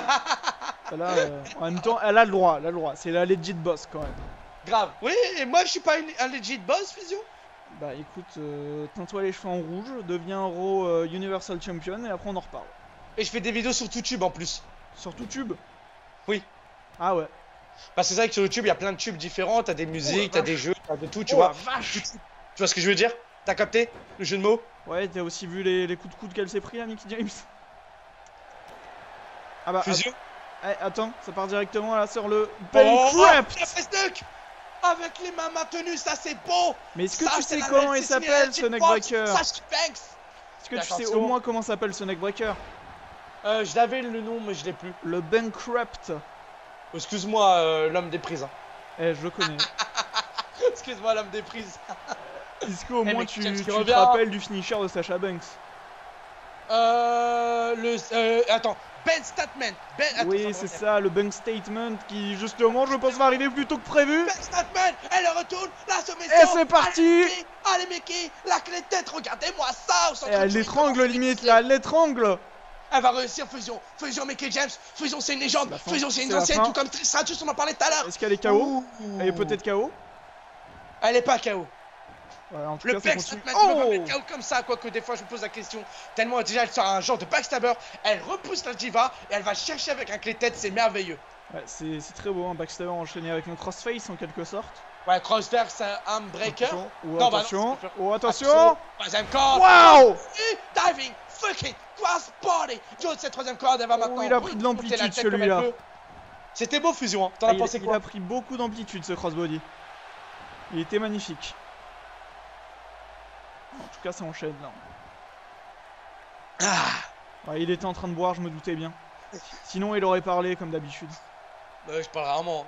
Là, en même temps, elle a le droit, C'est la legit boss, quand même. Grave. Oui, et moi, je suis pas un legit boss, Fusion. Bah, écoute, teins-toi les cheveux en rouge, deviens Raw Universal Champion, et après, on en reparle. Et je fais des vidéos sur YouTube en plus. Sur tout tube? Oui. Ah ouais. Parce que c'est vrai que sur YouTube, il y a plein de tubes différents. T'as des musiques, t'as vache. des jeux, t'as de tout, tu Oh vois. la vache. Tu vois ce que je veux dire? T'as capté le jeu de mots? Ouais, t'as aussi vu les coups de coude qu'elle s'est pris, la Mickey James? Ah bah, Fusion. attends, ça part directement là sur le Oh, Bankrupt. la Festec avec les mains maintenues, ça c'est beau. Mais est-ce que Ça, tu c'est sais la comment Legit il s'appelle, Legit ce Box, neckbreaker? Sasha Banks. Est-ce que tu sais Attention. au moins comment s'appelle ce neckbreaker? Je l'avais le nom, mais je l'ai plus. Le Bankrupt. Excuse-moi, l'homme des prises. Hein. Eh, je le connais. Excuse-moi, l'homme des prises. Est-ce qu'au Eh, moins mais tu James qui te revient. rappelles du finisher de Sasha Banks? Attends, Ben Statman. Attends, Oui, me c'est revient. ça, le Bank Statement qui, justement, je pense va arriver plus tôt que prévu. Ben Statman, elle retourne, la soumission. Et c'est parti. Allez Mickey, la clé de tête, regardez-moi ça. Et elle l'étrangle limite là, elle l'étrangle. Elle va réussir Fusion. Fusion Mickey James. Fusion c'est une légende. La fin. Fusion c'est une C'est la ancienne, fin. tout comme Stratus, on en parlait tout à l'heure. Est-ce qu'elle est KO? Ouh. Elle est peut-être KO. Elle est pas KO. Ouais, en tout Le cas, ça Bex continue. Statman ne peut pas Oh. mettre KO comme ça, quoique des fois je me pose la question. Tellement déjà elle sort un genre de backstabber, elle repousse la diva et elle va chercher avec un clé de tête, c'est merveilleux. Ouais, c'est très beau, un backstabber enchaîné avec un crossface en quelque sorte. Ouais, crossface, un breaker. Attention, oh, Non, bah non, attention, c'est pas- oh, attention. Troisième corde. Waouh. Et diving, fucking, cross body. Joe, cette troisième corde, elle va maintenant. il a pris de remonter la l'amplitude, tête comme celui-là. elle peut. C'était beau Fusion, hein. T'en Ah, as pensé il quoi? a pris beaucoup d'amplitude ce crossbody. Il était magnifique. En tout cas, ça enchaîne là. Ah, Ouais, il était en train de boire, je me doutais bien. Sinon, il aurait parlé comme d'habitude. je parle rarement.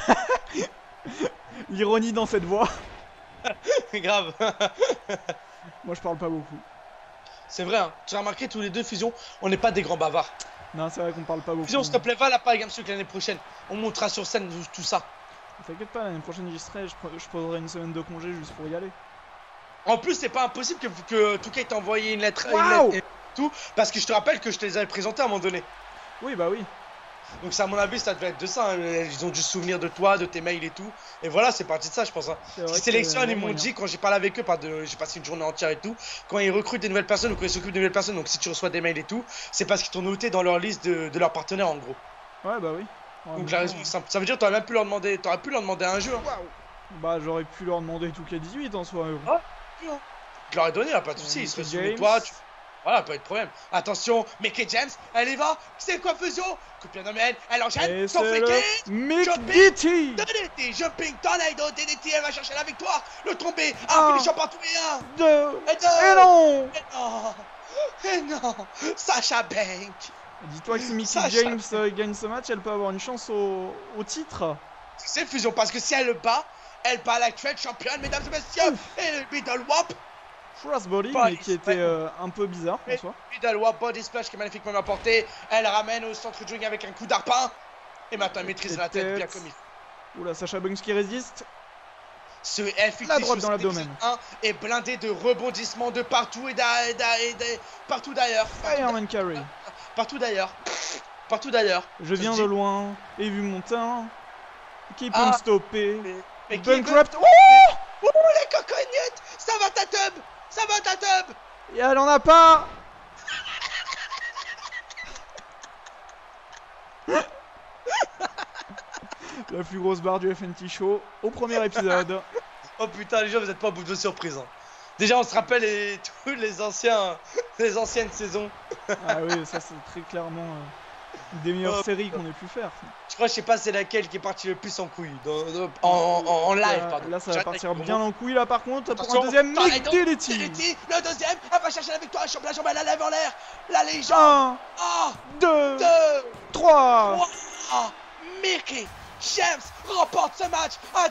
L'ironie dans cette voix. Grave. Moi, je parle pas beaucoup. C'est vrai, hein. Tu as remarqué tous les deux Fusion, on n'est pas des grands bavards. Non, c'est vrai qu'on parle pas beaucoup. Fusion, s'il te plaît, va là-bas à Gamesuk l'année prochaine. On montera sur scène tout ça. T'inquiète pas, l'année prochaine, j'y serai. Je poserai une semaine de congé juste pour y aller. En plus, c'est pas impossible que Touquet t'ait envoyé une lettre, Waouh. et tout, parce que je te rappelle que je te les avais présentés à un moment donné. Oui, bah oui. Donc ça, à mon avis, ça devait être de ça. Hein. Ils ont dû se souvenir de toi, de tes mails et tout. Et voilà, c'est parti de ça, je pense. Hein. C'est vrai Ils que sélectionnent, c'est ils m'ont moyen. dit, quand j'ai parlé avec eux, j'ai passé une journée entière et tout, quand ils recrutent des nouvelles personnes ou quand ils s'occupent de nouvelles personnes, donc si tu reçois des mails et tout, c'est parce qu'ils t'ont noté dans leur liste de leurs partenaires, en gros. Ouais, bah oui. Ouais, Donc mais la bon. raison est simple. Ça veut dire que t'aurais même pu leur demander, un jeu. Hein. Bah, j'aurais pu leur demander toutes les 18 en soi. Ah, non. Je leur ai donné, pas de soucis, ils seraient soumis toi, voilà, pas de problème. Attention, Mickey James, elle y va, c'est quoi fusion? Coup de pied domaine, elle enchaîne, Et son c'est free le kick, McDT. DDT, jumping tornado, DDT, elle va chercher la victoire, le tombé, Un, finissant par tous les 1, 2, et et non. et non, Sasha Banks. Dis-toi que si Mickey Sasha James gagne ce match, elle peut avoir une chance au titre. C'est fusion, parce que si elle le bat, elle bat l'actuelle championne, mesdames et messieurs, et le middle whop. Crossbody, Body mais qui était un peu bizarre en soi. Middle whop, body splash qui est magnifiquement apporté. Elle ramène au centre du ring avec un coup d'arpin. Et maintenant elle maîtrise la tête bien comme il faut. Oula, Sasha Banks qui résiste. Ce FX La droite dans l'abdomen. est blindé de rebondissements de partout et partout d'ailleurs. Fireman carry. Partout d'ailleurs. Partout d'ailleurs. Je viens de loin et vu mon teint. Qui peut Ah. me stopper? Mais qui Bankrupt. veut- Oh, Oh les cocognutes. Ça va ta tub. Ça va ta tub. et elle en a pas. La plus grosse barre du FNT Show au premier épisode. Oh putain les gens vous êtes pas au bout de surprise hein. Déjà on se rappelle tous les anciennes saisons. Ah oui, ça c'est très clairement une des meilleures Oh, séries qu'on ait pu faire. Je crois je sais pas c'est laquelle qui est partie le plus en couille en live pardon. Là ça va J'arrête partir avec le bien mot. en couille là par contre pour Attention, un deuxième tornado, McDT. DDT, le deuxième, elle va chercher la victoire, la jambe, elle la lève en l'air, la légende. 1, 1, 2, 2, 3. 3, Mickey James remporte ce match à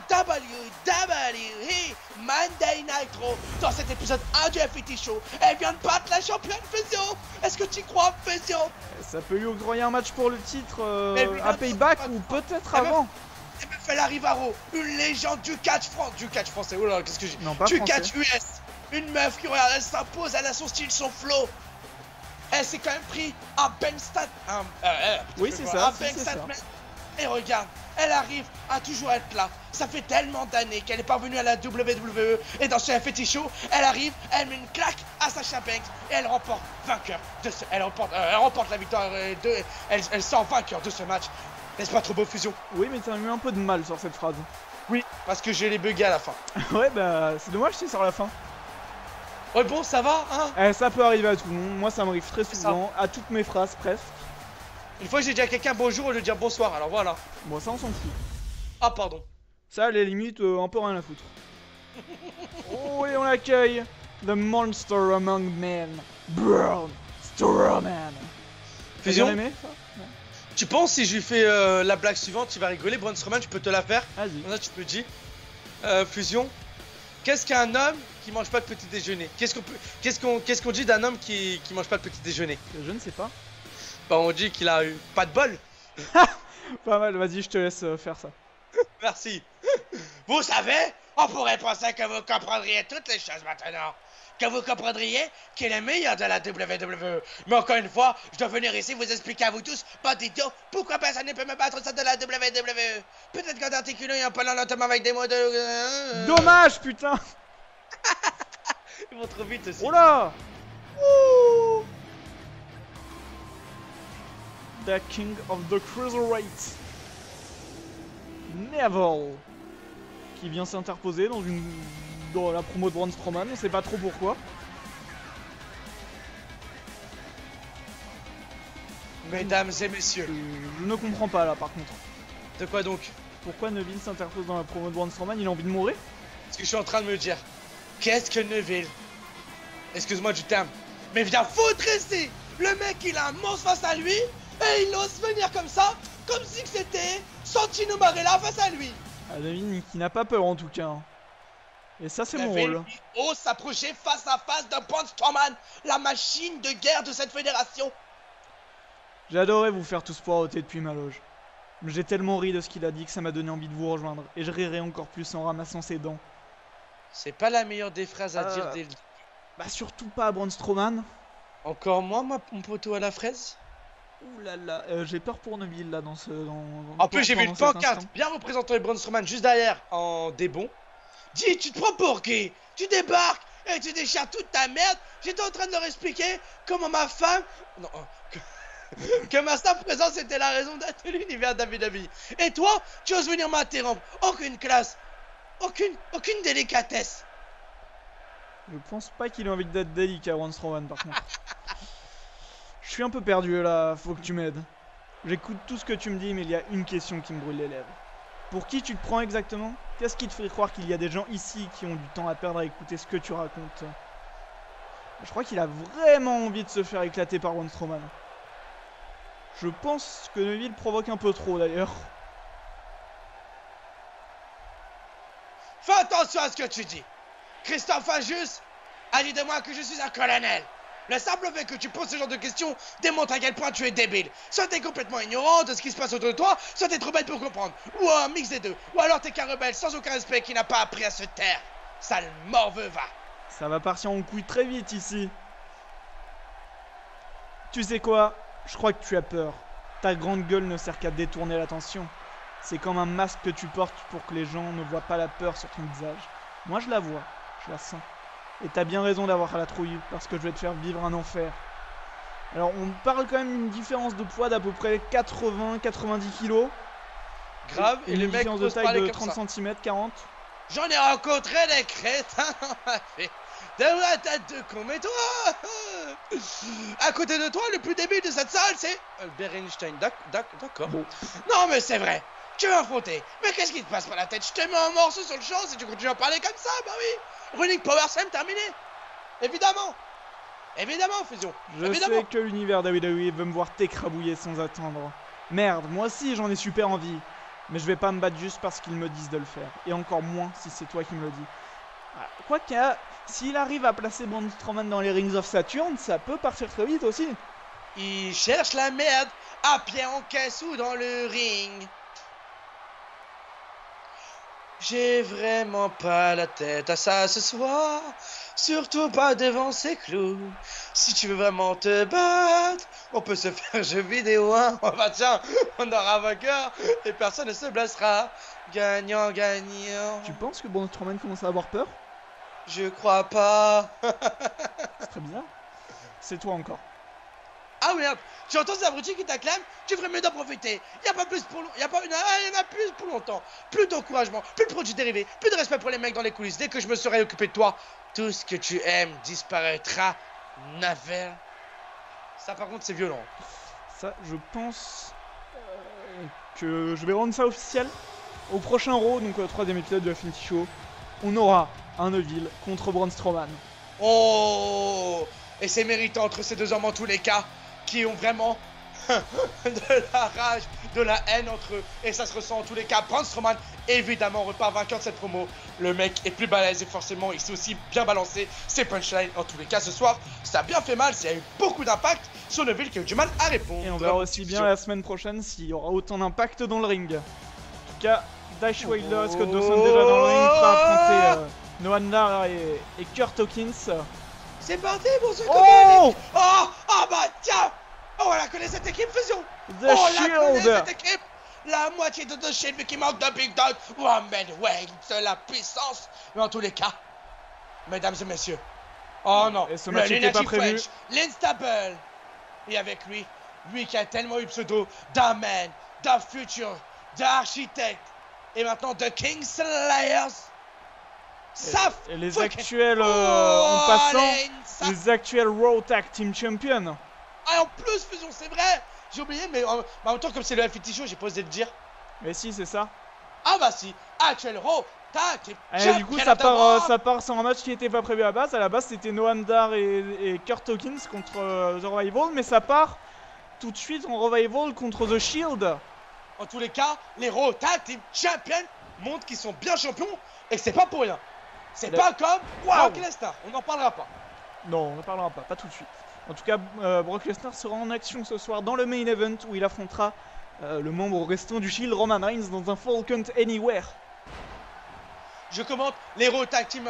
WWE Monday Night Raw dans cet épisode 1 du FIT Show. Elle vient de battre la championne Fusion. Est-ce que tu y crois Fusion? Ça peut lui octroyer un match pour le titre Mais oui, à non, Payback non, ou peut-être Elle me- avant. Elle me fait la Rivaro, une légende du catch français, oh là, qu'est-ce que j'ai Non, pas du français. catch US, une meuf qui regarde, elle s'impose, elle a son style, son flow. Elle s'est quand même pris un Bankstat, Oui, c'est ça, un c'est Bankstat, ça. et regarde, elle arrive à toujours être là. Ça fait tellement d'années qu'elle est parvenue à la WWE et dans ce FT Show, elle arrive, elle met une claque à Sasha Banks et elle remporte vainqueur de ce, elle remporte la victoire elle sort vainqueur de ce match. N'est-ce pas trop beau Fusion? Oui, mais t'as eu un peu de mal sur cette phrase. Oui, parce que j'ai les buggés à la fin. Ouais, bah c'est dommage c'est sur la fin. Ouais bon, ça va hein? Ça peut arriver à tout le monde. Moi ça m'arrive très souvent, à toutes mes phrases presque. Une fois j'ai dit à quelqu'un bonjour au lieu de dire bonsoir, alors voilà. Bon, ça on s'en fout. Ah pardon. Ça, à la limite, un peu rien à foutre. Oh, et on accueille The Monster Among Men, Braun Strowman. T'as Fusion, bien aimé ça? tu penses si je lui fais la blague suivante, tu vas rigoler, Braun Strowman, je peux te la faire? Vas-y. Là tu te le dis. Fusion, qu'est-ce qu'un homme qui mange pas de petit déjeuner? Qu'est-ce qu'on dit d'un homme qui mange pas de petit déjeuner? Je ne sais pas. Bah on dit qu'il a eu pas de bol. Pas mal, vas-y, je te laisse faire ça. Merci. Vous savez, on pourrait penser que vous comprendriez toutes les choses maintenant. Que vous comprendriez qu'il est meilleur de la WWE. Mais encore une fois, je dois venir ici vous expliquer à vous tous, pas d'idiot, pourquoi personne ne peut me battre au sein de la WWE. Peut-être qu'en articulant et en parlant lentement avec des mots de... Dommage, putain. Ils vont trop vite aussi. Oh là. Ouh. The King of the Cruiserweight, Neville, qui vient s'interposer dans la promo de Braun Strowman, on sait pas trop pourquoi. Mesdames et messieurs. Je ne comprends pas là par contre. De quoi donc? Pourquoi Neville s'interpose dans la promo de Braun Strowman? Il a envie de mourir? Ce que je suis en train de me dire. Qu'est-ce que Neville, excuse-moi du terme, mais viens foutre ici? Le mec il a un monstre face à lui et il ose venir comme ça, comme si que c'était Santino Marella face à lui. Ah, Neville qui n'a pas peur en tout cas. Hein. Et ça c'est mon Neville rôle. il ose s'approcher face à face de Braun Strowman, la machine de guerre de cette fédération. J'adorais vous faire tous poireauter depuis ma loge. J'ai tellement ri de ce qu'il a dit que ça m'a donné envie de vous rejoindre. Et je rirai encore plus en ramassant ses dents. C'est pas la meilleure des phrases à dire dès le... Bah surtout pas à Braun Strowman. Encore moins mon poteau à la fraise. Ouh là là, j'ai peur pour Neville là dans ce... En plus j'ai vu pendant une cet pancarte instant. bien représentant les Braun Strowman juste derrière en débon. Dis, tu te prends pour qui? Tu débarques et tu déchires toute ta merde. J'étais en train de leur expliquer comment ma femme... Non, que ma simple présence était la raison d'être l'univers WWE. Et toi, tu oses venir m'interrompre. Aucune classe. Aucune délicatesse. Je pense pas qu'il ait envie d'être délicat, Braun Strowman, par contre. Je suis un peu perdu là, faut que tu m'aides. J'écoute tout ce que tu me dis, mais il y a une question qui me brûle les lèvres. Pour qui tu te prends exactement? Qu'est-ce qui te fait croire qu'il y a des gens ici qui ont du temps à perdre à écouter ce que tu racontes? Je crois qu'il a vraiment envie de se faire éclater par Braun Strowman. Je pense que Neville provoque un peu trop d'ailleurs. Fais attention à ce que tu dis. Christophe Ajus a dit de moi que je suis un colonel. Le simple fait que tu poses ce genre de questions démontre à quel point tu es débile. Soit t'es complètement ignorant de ce qui se passe autour de toi, soit t'es trop bête pour comprendre. Ou un mix des deux. Ou alors t'es qu'un rebelle sans aucun respect qui n'a pas appris à se taire. Sale morveux va. Ça va partir en couille très vite ici. Tu sais quoi? Je crois que tu as peur. Ta grande gueule ne sert qu'à détourner l'attention. C'est comme un masque que tu portes pour que les gens ne voient pas la peur sur ton visage. Moi je la vois, je la sens. Et t'as bien raison d'avoir la trouille, parce que je vais te faire vivre un enfer. Alors on parle quand même d'une différence de poids d'à peu près 80-90 kilos. Grave, et le mec différence de pose taille parler de comme 30 cm, 40. J'en ai rencontré des crétins dans ma vie. De la tête de con, mais toi à côté de toi, le plus débile de cette salle, c'est Albert Einstein. D'accord. Bon. Non, mais c'est vrai. Tu veux affronter. Mais qu'est-ce qui te passe par la tête? Je te mets un morceau sur le champ si tu continues à parler comme ça, bah oui. Running Power Slam terminé. Évidemment, Fusion. Je Évidemment. sais que l'univers WWE veut me voir t'écrabouiller sans attendre. Merde, moi aussi j'en ai super envie. Mais je vais pas me battre juste parce qu'ils me disent de le faire. Et encore moins si c'est toi qui me le dis. Quoique, s'il arrive à placer Braun Strowman dans les Rings of Saturn, ça peut partir très vite aussi. Il cherche la merde à pied en caisse ou dans le ring. J'ai vraiment pas la tête à ça ce soir. Surtout pas devant ces clous. Si tu veux vraiment te battre, on peut se faire jeu vidéo, hein. Oh bah tiens, on aura vainqueur et personne ne se blessera. Gagnant. Tu penses que Braun Strowman commence à avoir peur? Je crois pas. C'est très bizarre. C'est toi encore. Ah merde, tu entends ces abrutis qui t'acclament? Tu ferais mieux d'en profiter. Y en a plus pour longtemps. Plus d'encouragement, plus de produits dérivés, plus de respect pour les mecs dans les coulisses. Dès que je me serai occupé de toi, tout ce que tu aimes disparaîtra. Naver. Ça par contre c'est violent. Ça, je pense que je vais rendre ça officiel. Au prochain Raw, donc au troisième épisode de Affinity Show, on aura un Neville contre Braun Strowman. Oh! Et c'est méritant entre ces deux hommes en tous les cas, qui ont vraiment de la rage, de la haine entre eux. Et ça se ressent en tous les cas. Braun Strowman, évidemment, repart vainqueur de cette promo. Le mec est plus balèze et forcément, il s'est aussi bien balancé ses punchlines. En tous les cas, ce soir, ça a bien fait mal. Ça a eu beaucoup d'impact sur Neville qui a eu du mal à répondre. Et on verra aussi bien la semaine prochaine s'il y aura autant d'impact dans le ring. En tout cas, Dash Wilder et Scott Dawson déjà dans le ring pour affronter Noam Dar et Kurt Hawkins. C'est parti pour ce Oh! Oh bah tiens! Oh, on la connaît cette équipe, Fusion! The La connaît Shield! cette équipe! La moitié de The Shield, mais qui manque de Big Dog! Roman Reigns, la puissance! Mais en tous les cas, mesdames et messieurs, oh non! Et ce match n'était pas prévu. L'Instable! Et avec lui qui a tellement eu pseudo d'Amen, d'un futur, d'architecte, et maintenant de King Slayers! Et les actuels, en passant, les actuels Raw Tag Team Champions. Ah, en plus, Fusion, c'est vrai! J'ai oublié, mais en même temps, comme c'est le Affinity Show, j'ai pas osé le dire. Mais si, c'est ça. Ah bah si, actuel Raw Tag Team Et du coup, ça part sur un match qui n'était pas prévu à la base. À la base, c'était Noam Dar et Kurt Hawkins contre The Revival, mais ça part tout de suite en Revival contre The Shield. En tous les cas, les Raw Tag Team Champions montrent qu'ils sont bien champions et que c'est pas pour rien. C'est pas comme Brock Lesnar, on n'en parlera pas. Non, on n'en parlera pas tout de suite. En tout cas, Brock Lesnar sera en action ce soir dans le main event où il affrontera le membre restant du Shield, Roman Reigns, dans un Fall Count Anywhere. Je commente les Raw Tag Team.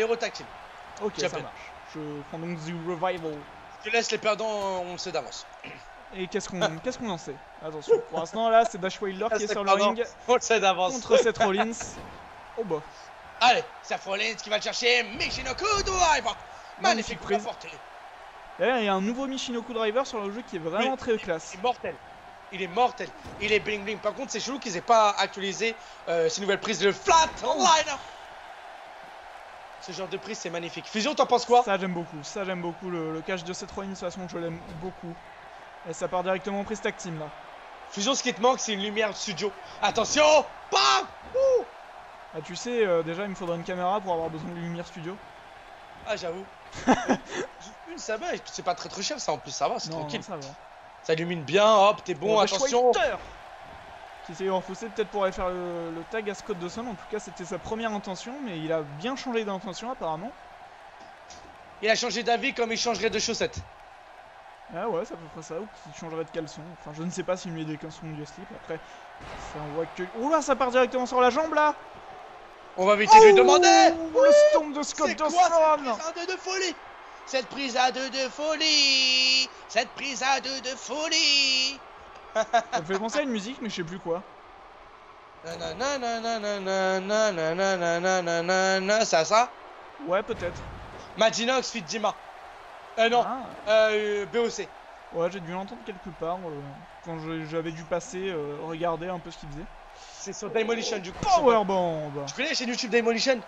Ok, ça marche. Je prends donc The Revival. Je laisse les perdants, on le sait d'avance. Et qu'est-ce qu'on en sait? Attention, pour l'instant là, c'est Dash Wilder qui est sur le ring on le sait d'avance. contre Seth Rollins. Oh bah. Allez, Seth Rollins qui va le chercher, Michinoku Driver. Magnifique prise. D'ailleurs, il y a un nouveau Michinoku Driver sur le jeu qui est vraiment très classe. Immortel. Il est mortel. Il est bling bling. Par contre, c'est chelou qu'ils aient pas actualisé ces nouvelles prises de Flatliner. Ce genre de prise, c'est magnifique. Fusion, t'en penses quoi? Ça, j'aime beaucoup. Ça, j'aime beaucoup. Le cache de cette Ronin, de toute façon, je l'aime beaucoup. Et ça part directement en prise tag team, là. Fusion, ce qui te manque, c'est une lumière studio. Attention. Bam. Ouh. Ah, tu sais, déjà, il me faudrait une caméra pour avoir besoin de lumière studio. Ah, j'avoue. Une, ça va. C'est pas très cher, ça, en plus. Ça va, c'est tranquille. Ça va. Ça illumine bien. Hop, t'es bon. Attention. Qui s'est renforcé peut-être pour aller faire le tag à Scott Dawson. En tout cas, c'était sa première intention, mais il a bien changé d'intention apparemment. Il a changé d'avis comme il changerait de chaussettes. Ah ouais, c'est à peu près ça, ou qu'il changerait de caleçon. Enfin, je ne sais pas s'il met des caleçons de slip. Après, ça on voit que... Oula, ça part directement sur la jambe là. On va vite lui demander. Le stomp de Scott Dawson. Cette prise à deux de folie. Cette prise à deux de folie. Ça me fait penser à une musique, mais je sais plus quoi. C'est ça? Ouais, peut-être. Maginox fit Dima. Non. BOC. Ouais, j'ai dû l'entendre quelque part quand j'avais dû passer, regarder un peu ce qu'il faisait. C'est sur Demolition du coup. Powerbomb. Tu connais la chaîne YouTube Demolition?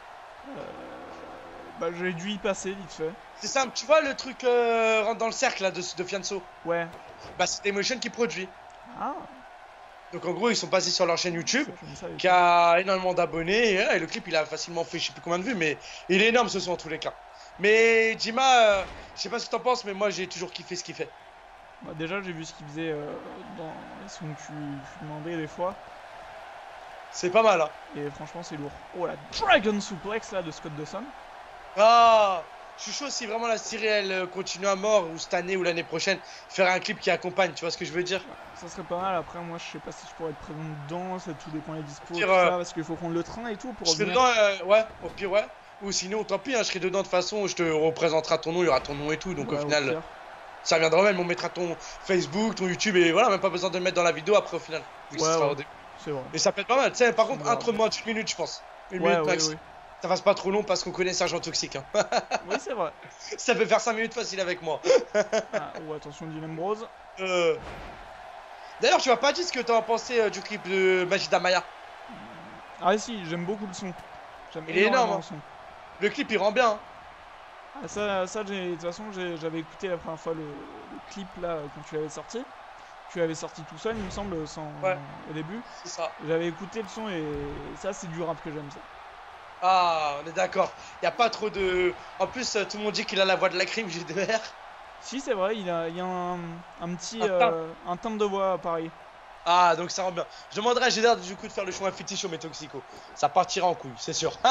Bah, j'ai dû y passer vite fait. C'est simple, tu vois le truc rentre dans le cercle là de Fianso? Ouais. Bah, c'est Demolition qui produit. Ah. Donc en gros, ils sont passés sur leur chaîne YouTube qui a énormément d'abonnés. Et le clip, il a facilement fait je sais plus combien de vues, mais il est énorme ce soir en tous les cas. Mais Dima, je sais pas ce que t'en penses, mais moi j'ai toujours kiffé ce qu'il fait. Bah, déjà, j'ai vu ce qu'il faisait dans les sons que tu demandais des fois. C'est pas mal, hein. Et franchement, c'est lourd. Oh, la Dragon Suplex là de Scott Dawson. Ah, je suis chaud si vraiment la série elle continue à mort, ou cette année ou l'année prochaine, faire un clip qui accompagne, tu vois ce que je veux dire? Ça serait pas mal. Après, moi, je sais pas si je pourrais être présent dedans, ça tout dépend des dispos, Pire, tout ça, parce qu'il faut prendre le train et tout pour je serai revenir. dedans, ouais, au pire, ouais. Ou sinon, tant pis, hein, je serai dedans de toute façon, je te représenterai ton nom, il y aura ton nom et tout, donc Ouais, au final, ça viendra même, on mettra ton Facebook, ton YouTube, et voilà, même pas besoin de le mettre dans la vidéo après au final. Vu que ça sera au début. C'est vrai. Mais ça peut être pas mal, tu sais, par contre, intro de moins d'une minute, je pense. Une minute max. Ça fasse pas trop long parce qu'on connaît Sergent Toxique. Hein. Oui, c'est vrai. Ça peut faire 5 minutes facile avec moi. Oh, attention, Dylan Bros. D'ailleurs, tu m'as pas dit ce que t'en as pensé du clip de Majida Maya. Ah, si, j'aime beaucoup le son. Il est énorme. Hein. Le clip, il rend bien. Hein. Ah, ça de toute façon, j'avais écouté la première fois le clip là quand tu l'avais sorti. Tu l'avais sorti tout seul, il me semble, au début. C'est ça. J'avais écouté le son et ça, c'est du rap que j'aime, ça. Ah, on est d'accord. Il y a pas trop de. En plus, tout le monde dit qu'il a la voix de la crime, GDR. Si, c'est vrai, il y a un petit un timbre de voix pareil. Ah, donc ça rend bien. Je demanderai à GDR du coup de faire le choix fétiche au Toxico. Ça partira en couille, c'est sûr.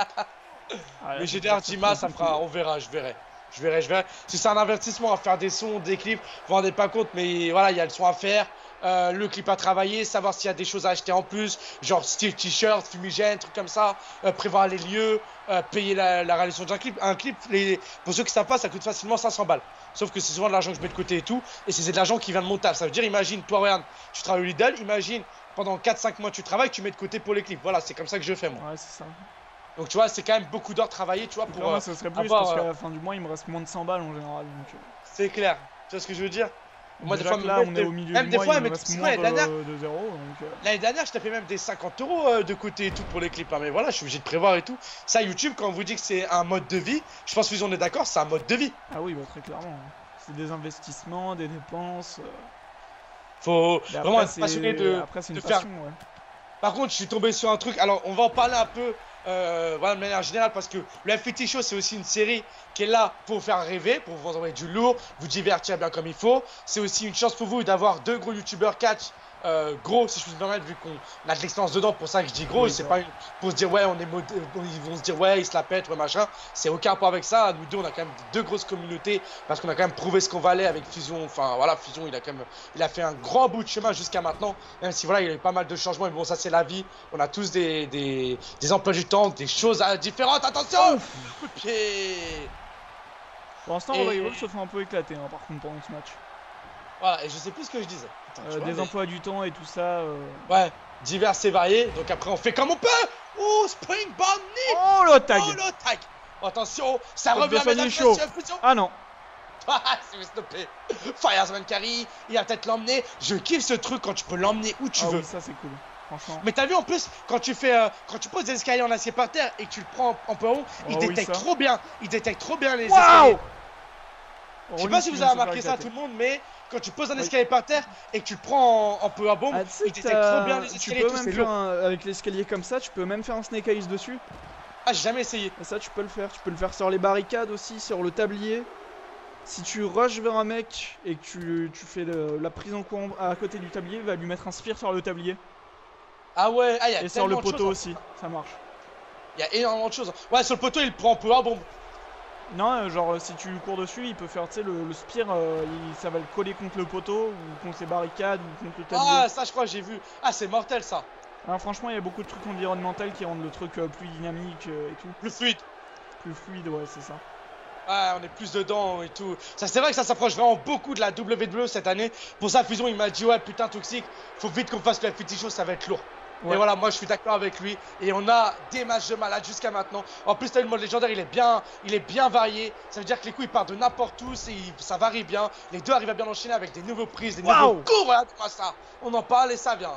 Mais GDR, Dima, ça fera. On verra, je verrai. Si c'est un avertissement à faire des sons, des clips, vous vous rendez pas compte, mais voilà, il y a le son à faire. Le clip à travailler, savoir s'il y a des choses à acheter en plus, genre style t-shirt, fumigène, trucs comme ça, prévoir les lieux, payer la réalisation d'un clip. Un clip, pour ceux qui savent pas, ça coûte facilement 500 balles. Sauf que c'est souvent de l'argent que je mets de côté et tout, et c'est de l'argent qui vient de montage. Ça veut dire, imagine, toi, regarde, tu travailles au Lidl, imagine, pendant 4-5 mois tu travailles, tu mets de côté pour les clips. Voilà, c'est comme ça que je fais moi. Ouais, c'est ça. Donc tu vois, c'est quand même beaucoup d'heures travaillées, tu vois, pour. Moi, ça serait plus parce qu'à la fin du mois, il me reste moins de 100 balles en général. C'est clair, tu vois ce que je veux dire? Moi, des fois, là, on est au milieu du mois, il me reste moins de 0. L'année dernière, je tapais même des 50 € de côté et tout pour les clips. Hein. Mais voilà, je suis obligé de prévoir et tout. Ça, YouTube, quand on vous dit que c'est un mode de vie, je pense que on est d'accord, c'est un mode de vie. Ah oui, bah, très clairement. C'est des investissements, des dépenses. Faut vraiment être passionné de faire. Ouais. Par contre, je suis tombé sur un truc. Alors, on va en parler un peu voilà, de manière générale parce que le FPT Show, c'est aussi une série qui est là pour vous faire rêver, pour vous envoyer du lourd, vous divertir bien comme il faut. C'est aussi une chance pour vous d'avoir deux gros youtubeurs catch. Gros, si je puis me permettre, vu qu'on a de l'expérience dedans, pour ça que je dis gros, oui, c'est pas pour se dire ouais, ils vont se dire ouais, ils se la pètent, ouais, machin. C'est aucun rapport avec ça. Nous deux, on a quand même deux grosses communautés parce qu'on a quand même prouvé ce qu'on valait avec Fusion. Enfin voilà, Fusion, il a fait un grand bout de chemin jusqu'à maintenant, même si voilà, il y a eu pas mal de changements. Mais bon, ça c'est la vie. On a tous des emplois du temps, des choses différentes. Attention, coup de pied. Pour l'instant, Revival se fait un peu éclater, hein, par contre, pendant ce match. Voilà, et je sais plus ce que je disais. Attends, des emplois du temps et tout ça. Ouais, divers et variés. Donc après, on fait comme on peut. Oh, Spring Bomb Knee. Oh, le tag. Oh, le tag. Attention, ça revient, mesdames et messieurs. Ah non. C'est stoppé. Fireman Carry, il va peut-être l'emmener. Je kiffe ce truc quand tu peux l'emmener où tu veux. Oui, ça c'est cool, franchement. Mais t'as vu en plus, quand tu poses des escaliers en acier par terre et que tu le prends en peu haut, il détecte trop bien. Il détecte trop bien les escaliers. Je sais pas si vous avez remarqué ça tout le monde, mais quand tu poses un escalier par terre et que tu le prends en peu à bombe, il détecte trop bien les escaliers. Tu peux même faire avec l'escalier comme ça, tu peux même faire un snake eyes dessus. Ah, j'ai jamais essayé. Et ça, tu peux le faire. Tu peux le faire sur les barricades aussi, sur le tablier. Si tu rushes vers un mec et que tu fais la prise en courant à côté du tablier, il va lui mettre un sphere sur le tablier. Ah ouais, ah, y a et sur le poteau aussi, ça marche. Il y a énormément de choses. Ouais, sur le poteau, il prend un peu à bombe. Non, genre si tu cours dessus, il peut faire, tu sais, le spire, ça va le coller contre le poteau, ou contre les barricades, ou contre le tablier. Ah, ça je crois que j'ai vu. Ah, c'est mortel ça. Alors franchement, il y a beaucoup de trucs environnementaux qui rendent le truc plus dynamique et tout. Plus fluide. Plus fluide, ouais, c'est ça. Ouais, on est plus dedans et tout. Ça, c'est vrai que ça s'approche vraiment beaucoup de la WWE cette année. Pour ça, Fusion, il m'a dit, ouais, putain, Toxic, faut vite qu'on fasse le FT Show, ça va être lourd. Ouais. Et voilà, moi je suis d'accord avec lui. Et on a des matchs de malade jusqu'à maintenant. En plus, t'as vu, le mode légendaire, il est bien varié. Ça veut dire que les coups ils partent de n'importe où, ça varie bien. Les deux arrivent à bien enchaîner avec des nouveaux prises, des nouveaux coups. Regarde-moi ça. On en parle et ça vient.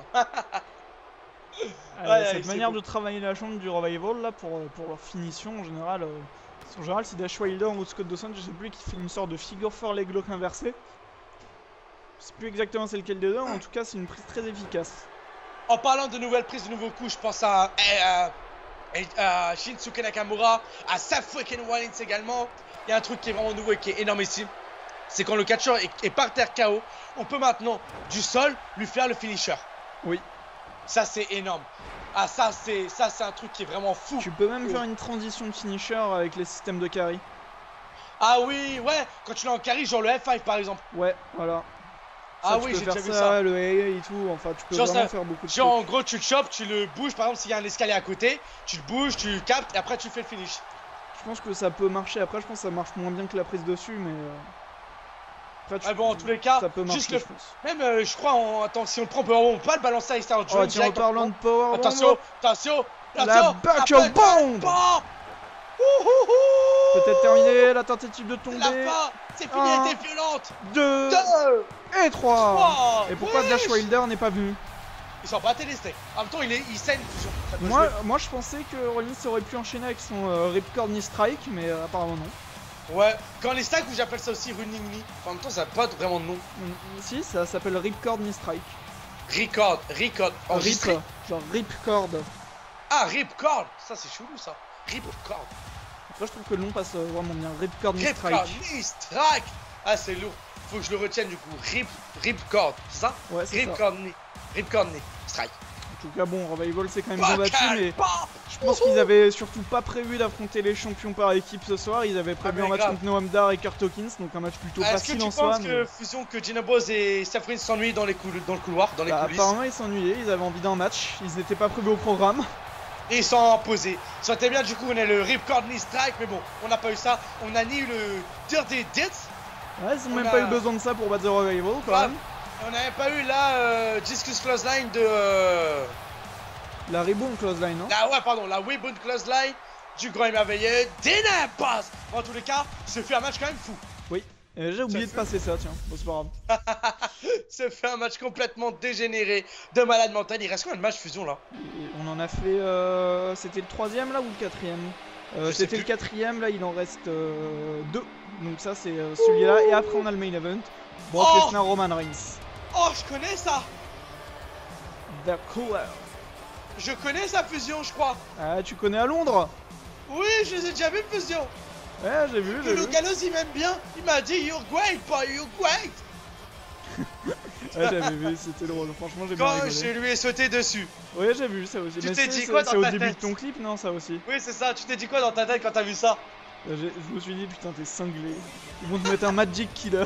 Cette manière de travailler la chambre du Revival là pour leur finition en général. Si Dash Wilder ou Scott Dawson, je sais plus, qui fait une sorte de figure 4 leg lock inversé. Je sais plus exactement c'est lequel des deux, en tout cas c'est une prise très efficace. En parlant de nouvelles prises, de nouveaux coups, je pense à Shinsuke Nakamura, à Seth freaking Rollins également. Il y a un truc qui est vraiment nouveau et qui est énorme ici. C'est quand le catcheur est par terre KO, on peut maintenant, du sol, lui faire le finisher. Oui. Ça, c'est énorme. Ah, ça, c'est un truc qui est vraiment fou. Tu peux même faire une transition de finisher avec les systèmes de carry. Ah oui, ouais, quand tu l'as en carry, genre le F5 par exemple. Ouais, voilà. Ah oui, j'ai déjà vu ça. Le AA et tout, enfin tu peux vraiment faire beaucoup de choses. Genre en gros tu le chopes, tu le bouges, par exemple s'il y a un escalier à côté, tu le bouges, tu le captes et après tu fais le finish. Je pense que ça peut marcher, après je pense que ça marche moins bien que la prise dessus mais... Enfin, bon en tous les cas, ça peut marcher, juste je pense. Même je crois, attends si on le prend on peut pas le balancer à l'extérieur du jeu. En parlant de power, attention, la buckle bomb. Peut-être terminé la tentative de tomber. La fin, c'est fini, elle était violente. 2 et 3. Et pourquoi Dash Wilder n'est pas venu? Ils sont pas télestés. En même temps, il saigne. Moi, je pensais que Rollins aurait pu enchaîner avec son Ripcord Knee Strike, mais apparemment non. Ouais, quand les stacks, j'appelle ça aussi Running Knee. Enfin, en même temps, ça n'a pas vraiment de nom. Si, ça s'appelle Ripcord Knee Strike. Record. Rip, genre Ripcord. Ah, Ripcord. Ça, c'est chelou ça. Ripcord. Moi, je trouve que le nom passe vraiment bien. Ripcord Knee Strike. Ripcord Knee Strike. Ah, c'est lourd. Faut que je le retienne du coup. Ripcord, c'est ça? Ouais, c'est ça. Ripcord Knee Strike. En tout cas, bon, Revival c'est quand même bien battu, mais je pense qu'ils avaient surtout pas prévu d'affronter les champions par équipe ce soir. Ils avaient prévu un match contre Noam Dar et Kurt Hawkins, donc un match plutôt facile en soi. Est-ce que tu penses que Fusion, que Gina Boz et Seth Rollins s'ennuient dans le couloir, dans les coulisses? Apparemment, ils s'ennuyaient, ils avaient envie d'un match, ils n'étaient pas prévus au programme. Et ils sont imposés. Ça aurait été bien, du coup, on a le Ripcord Knee Strike, mais bon, on n'a pas eu ça. On a ni le Dirty Dits. Ouais, ils ont même pas eu besoin de ça pour battre The Revival quand même. On n'avait pas eu la Discus Clothesline de... La Rebound Clothesline, non? La Rebound Clothesline du grand et merveilleux Dean Ambrose. En tous les cas, ce fait un match quand même fou. Oui, j'ai oublié de passer ça, tiens, bon, c'est pas grave. Ce fait un match complètement dégénéré, de malade mental. Il reste combien de matchs Fusion là? On en a fait... C'était le 3ème là ou le 4ème? C'était le 4ème, là il en reste 2. Donc ça c'est celui-là, et après on a le main event. Brock Lesnar, Roman Reigns. Oh, je connais ça. The Cooler. Je connais sa Fusion, je crois. Ah, tu connais à Londres? Oui, je les ai déjà vus, Fusion. Ouais, j'ai vu. Le Gallows, il m'aime bien. Il m'a dit, you're great, boy, you're great. Ouais, j'avais vu, c'était drôle. Franchement, j'ai bien rigolé. Quand je lui ai sauté dessus. Oui, j'ai vu ça aussi. Tu t'es dit quoi dans ta tête? C'est au début de ton clip, non, ça aussi? Oui, c'est ça. Tu t'es dit quoi dans ta tête quand t'as vu ça? Je me suis dit, putain, t'es cinglé. Ils vont te mettre un Magic Killer.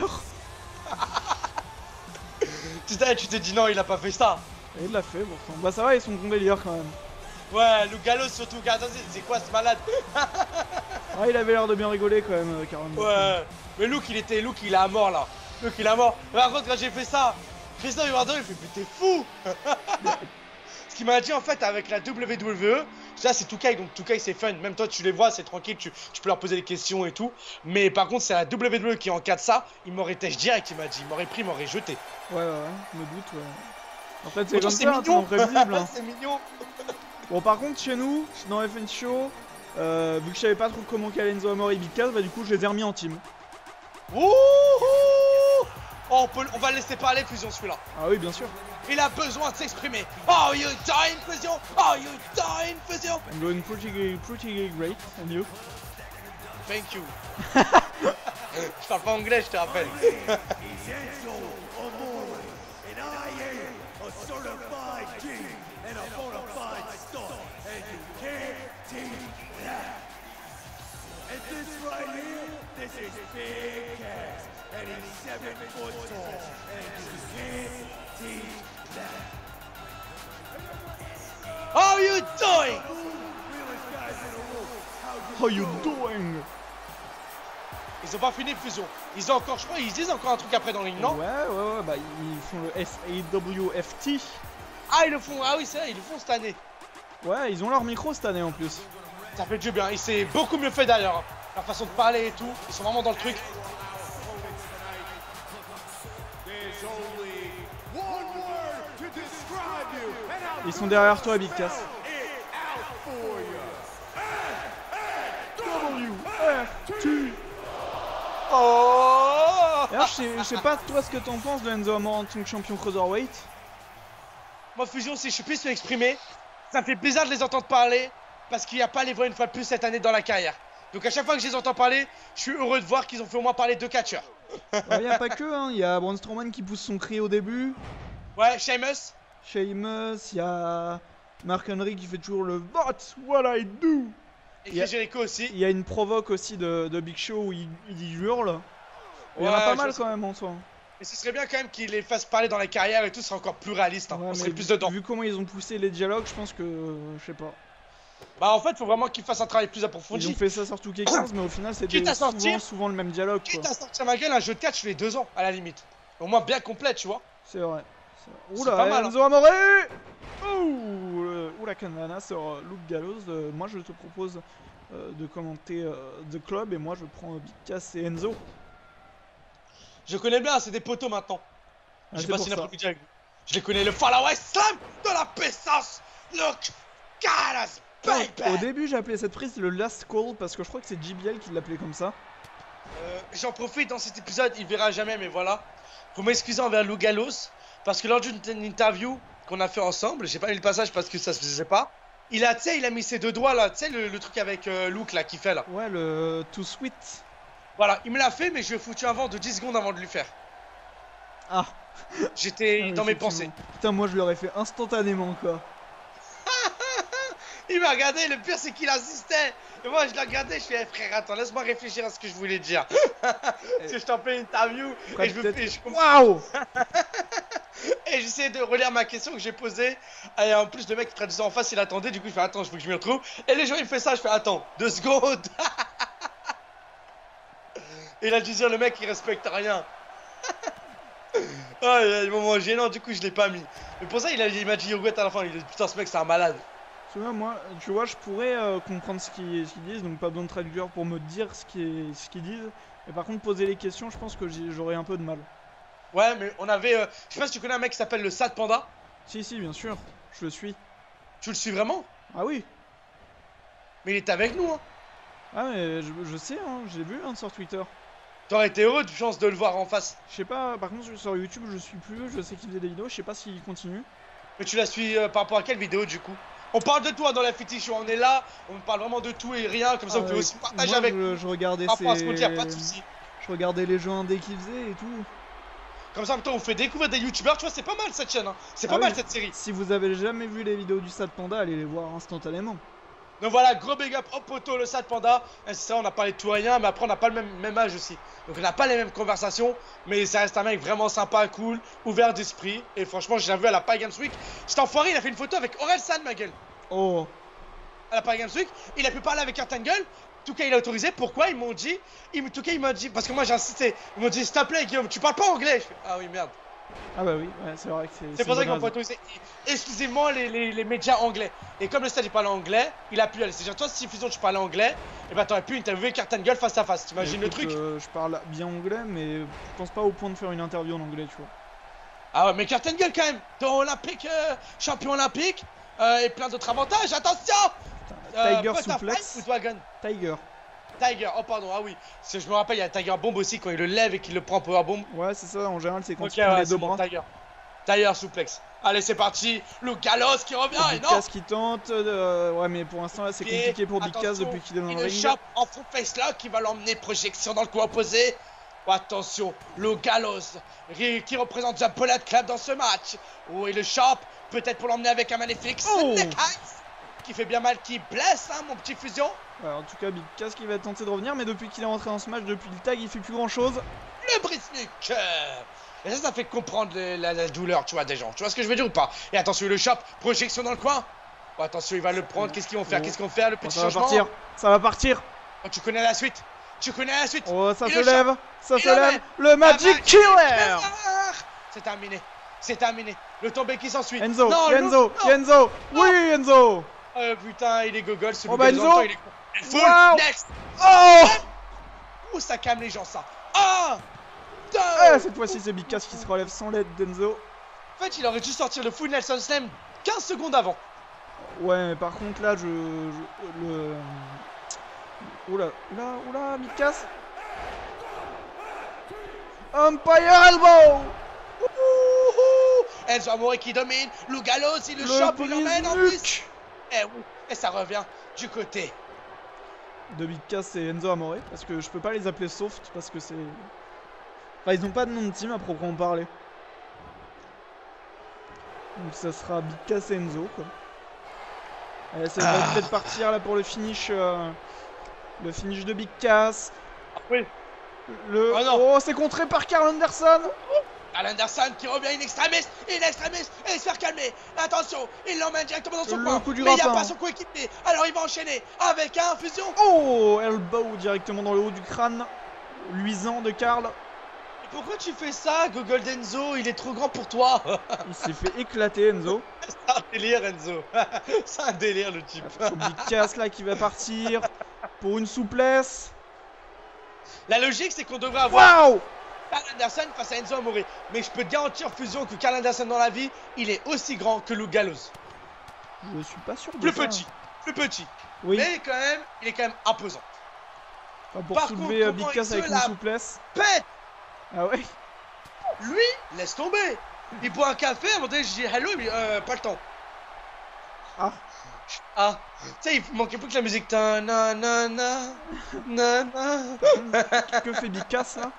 Tu t'es dit non, il a pas fait ça. Et il l'a fait, pourtant. Bah, ça va, ils sont bons délire quand même. Ouais, le Gallows surtout. Regarde, c'est quoi ce malade? Ah, il avait l'air de bien rigoler quand même, carrément. Ouais, mais Luke, il est à mort là. Luke, il est à mort. Par contre, quand j'ai fait ça, Christophe Eduardo, il fait, mais t'es fou. Ce qu'il m'a dit en fait avec la WWE, Ça, c'est Toukai, donc Toukai, c'est fun. Même toi, tu les vois, c'est tranquille, tu peux leur poser des questions et tout. Mais par contre, c'est la WWE qui encadre ça. Il m'aurait têche direct, il m'a dit. Il m'aurait pris, il m'aurait jeté. Ouais, je me doute, ouais. En fait, c'est Pourtant, comme ça, c'est imprévisible. Hein. C'est mignon. Bon, par contre, chez nous, dans FN Show, vu que je savais pas trop comment caler Enzo Amore et Big Cass, bah du coup, je les ai remis en team. Wouhou! Oh, on va le laisser parler, Fusion, celui-là. Ah oui, bien sûr. Il a besoin de s'exprimer. Oh, you dying, Fusion? Oh, you dying, Fusion? I'm doing pretty great, and you? Thank you. Je parle pas anglais, je te rappelle. How you doing? How you doing? Ils ont pas fini Fusion. Ils ont encore, je crois, ils disent encore un truc après dans le ring, non? Ouais, bah ils font le SAWFT. Ah, ils le font, ah oui, c'est vrai, ils le font cette année. Ouais, ils ont leur micro cette année en plus. Ça fait du bien, il s'est beaucoup mieux fait d'ailleurs. Hein. La façon de parler et tout, ils sont vraiment dans le truc. Ils sont derrière toi, Big Cass. WFT. Oh! D'ailleurs, je sais pas toi ce que t'en penses de Enzo Amore en tant que champion cruiserweight. Moi, Fusion, si je puisse m'exprimer, ça me fait plaisir de les entendre parler parce qu'il n'y a pas les voix une fois de plus cette année dans la carrière. Donc à chaque fois que je les entends parler, je suis heureux de voir qu'ils ont fait au moins parler de catcheurs. Il n'y a pas que, hein. Il y a Braun Strowman qui pousse son cri au début. Ouais, Sheamus. Sheamus, il y a Mark Henry qui fait toujours le That's what I do. Et Chris Jericho aussi. Il y a une provoque aussi de Big Show où il hurle. Il y en a pas mal quand même en soi. Et ce serait bien quand même qu'ils les fassent parler dans les carrières et tout, ce serait encore plus réaliste. Hein. Ouais, on serait plus dedans. Vu comment ils ont poussé les dialogues, je pense que. Je sais pas. Bah en fait, faut vraiment qu'ils fassent un travail plus approfondi. Ils ont fait ça sur 2K15, mais au final, c'était souvent le même dialogue. Quitte à sortir ma gueule, un jeu de catch tous les 2 ans à la limite. Au moins bien complet, tu vois. C'est vrai. Oula, pas mal, Enzo Amore. Oula, Canvana sur Luke Gallows. Moi, je te propose de commenter The Club et moi, je prends Big Cass et Enzo. Je connais bien, c'est des poteaux maintenant. Ah, J'ai passé une après-midi avec vous. Je les connais, le Fall Away Slam de la puissance. Luke Gallows, baby. Au début, j'ai appelé cette prise le Last Call parce que je crois que c'est JBL qui l'appelait comme ça. J'en profite dans cet épisode, il verra jamais, mais voilà. Pour m'excuser envers Luke Gallows, parce que lors d'une interview qu'on a fait ensemble, j'ai pas lu le passage parce que ça se faisait pas. Il a mis ses 2 doigts là, tu sais, le truc avec Luke là, qui fait là. Ouais, le Too Sweet. Voilà, il me l'a fait, mais je lui ai foutu un vent de 10 secondes avant de lui faire. Ah. J'étais dans mes pensées. Putain, moi je l'aurais fait instantanément quoi. Il m'a regardé, le pire c'est qu'il insistait. Et moi je l'ai regardé, je fais frère, attends, laisse-moi réfléchir à ce que je voulais dire. Parce que je t'en fais une interview et je me fais. Waouh. Et j'essayais de relire ma question que j'ai posée. Et en plus, le mec qui traduisait en face, il attendait. Du coup, je fais attends, je veux que je m'y retrouve. Et les gens, il me fait ça, je fais attends, 2 secondes. Et il a dû dire le mec, il respecte rien. Ah, il y a des moments gênants, du coup, je l'ai pas mis. Mais pour ça, il m'a dit Yoguette à la fin. Il a dit putain, ce mec, c'est un malade. Moi, tu vois, je pourrais comprendre ce qu'ils disent, donc pas besoin de traducteur pour me dire ce qu'ils disent. Mais par contre, poser les questions, je pense que j'aurais un peu de mal. Ouais, mais on avait. Je sais pas si tu connais un mec qui s'appelle le Sad Panda. Si, bien sûr, je le suis. Tu le suis vraiment? Ah oui. Mais il était avec nous, hein. Ah, mais je sais, hein, j'ai vu sur Twitter. T'aurais été heureux de chance de le voir en face. Je sais pas, par contre, sur YouTube, je suis plus, je sais qu'il faisait des vidéos, je sais pas s'il continue. Mais tu la suis par rapport à quelle vidéo du coup? On parle de toi dans la FT Show, on est là, on parle vraiment de tout et rien, comme ça vous pouvez aussi partager avec nous. Je regardais par rapport à ce qu'on dit, y a pas de soucis. Je regardais les jeux indés qu'ils faisaient et tout. Comme ça, en même temps, on fait découvrir des youtubeurs, tu vois, c'est pas mal cette chaîne, hein. C'est pas mal cette série. Si vous avez jamais vu les vidéos du Sad Panda, allez les voir instantanément. Donc voilà, gros big up, hop poteau, le Sad Panda. C'est ça, on a parlé de tout et rien, mais après on n'a pas le même âge aussi. Donc on n'a pas les mêmes conversations, mais ça reste un mec vraiment sympa, cool, ouvert d'esprit. Et franchement, j'ai vu à la Paris Games Week, cet enfoiré, il a fait une photo avec Aurel San, ma gueule. Oh. À la Paris Games Week, il a pu parler avec Kurt Angle. Tout cas, il a autorisé. Pourquoi? Ils m'ont dit, parce que moi j'ai insisté. Ils m'ont dit, s'il te plaît, Guillaume, tu parles pas anglais. Je fais, ah oui, merde. Ah bah oui, ouais, c'est vrai que C'est pour ça une qu'on bonne peut raison. autoriser exclusivement les médias anglais. Et comme le stade il parle anglais, il a pu aller. C'est-à-dire, toi, si Fusion tu parles anglais, et bah t'aurais pu interviewer Cartangel face à face. Bah, T'imagines le écoute, truc? je parle bien anglais, mais je pense pas au point de faire une interview en anglais, tu vois. Ah ouais, mais Cartangel quand même, ton olympique, champion olympique, et plein d'autres avantages. Attention! Tiger Butterfly suplex. ou Dragon? Tiger. Tiger, oh pardon, ah oui. Parce que je me rappelle, il y a Tiger Bomb aussi quand il le lève et qu'il le prend en power bomb. Ouais, c'est ça, en général, c'est quand Ok, il prend ouais, les deux c'est bon, bras. Tiger. Tiger suplex. Allez, c'est parti. Luke Gallows qui revient et Big non! Cass qui tente. Ouais, mais pour l'instant, là, c'est Pied, compliqué pour Big Cass attention, depuis qu'il est dans il le le ring. chope en full face lock qui va l'emmener projection dans le coin opposé. Oh, attention, le Gallows qui représente The Bullet Club dans ce match. Oh, il le chope, peut-être pour l'emmener avec un magnifique Oh! Snake Eyes qui fait bien mal, qui blesse, hein, mon petit Fusion. Ouais, en tout cas, Big Cass qui va tenter de revenir, mais depuis qu'il est rentré dans ce match, depuis le tag, il fait plus grand chose. Le brisnik. Et ça fait comprendre la douleur, tu vois, des gens. Tu vois ce que je veux dire ou pas? Et attention, il le chope, projection dans le coin. Oh, attention, il va le prendre. Qu'est-ce qu'ils vont faire? Qu'est-ce qu'ils vont faire? Le petit Ça va changement. partir, ça va partir. Oh, tu connais la suite. Tu connais la suite. Oh, ça Il se le lève, chope. ça Il se le lève. met. Le Magic Killer. C'est terminé. C'est terminé. Le tombé qui s'ensuit. Enzo, Non, Enzo, non. Enzo. Oui, Enzo. Putain, il est gogol. Oh bah Enzo. Il est full. Wow. Next. Oh. Ouh, ça calme les gens, ça. Un, deux. Cette fois-ci, c'est Big Cass qui se relève sans l'aide d'Enzo. En fait, il aurait dû sortir le full Nelson Slam 15 secondes avant. Ouais, mais par contre, là, Oula, Big Cass. Umpire Elbow. Enzo Amore qui domine. Lou Gallows, il le chope, il l'emmène en plus. Et oui, et ça revient du côté de Big Cass et Enzo Amore, parce que je peux pas les appeler soft, parce que c'est... Enfin, ils ont pas de nom de team à proprement parler. Donc ça sera Big Cass et Enzo, quoi. Allez, ça va peut-être partir là pour le finish de Big Cass. Oui. Oh, c'est contré par Karl Anderson. Karl Anderson qui revient in extremis, et il se fait calmer. Attention, il l'emmène directement dans son coin. Coup du mais il n'y a rapin. pas son coéquipier, alors il va enchaîner avec un fusion. Oh, elbow directement dans le haut du crâne, luisant de Karl. Et pourquoi tu fais ça, Gogol d'Enzo? Il est trop grand pour toi. Il s'est fait éclater, Enzo. C'est un délire, Enzo. C'est un délire, le type. Big Cass là qui va partir pour une souplesse. La logique, c'est qu'on devrait avoir Waouh! Karl Anderson face à Enzo Amore. Mais je peux te garantir, Fusion, que Karl Anderson dans la vie, il est aussi grand que Lou Gallows. Je suis pas sûr de Plus ça. petit. Oui. Mais quand même, il est quand même imposant. Enfin, pour Par soulever contre, Big comment Cass il avec se une la souplesse. Pète. Ah ouais? Lui, laisse tomber. Il boit un café, à un moment donné, je dis hello, il me dit pas le temps. Ah. Tu sais, il manquait plus que la musique. Ta na na na na na. Que fait Big Cass là?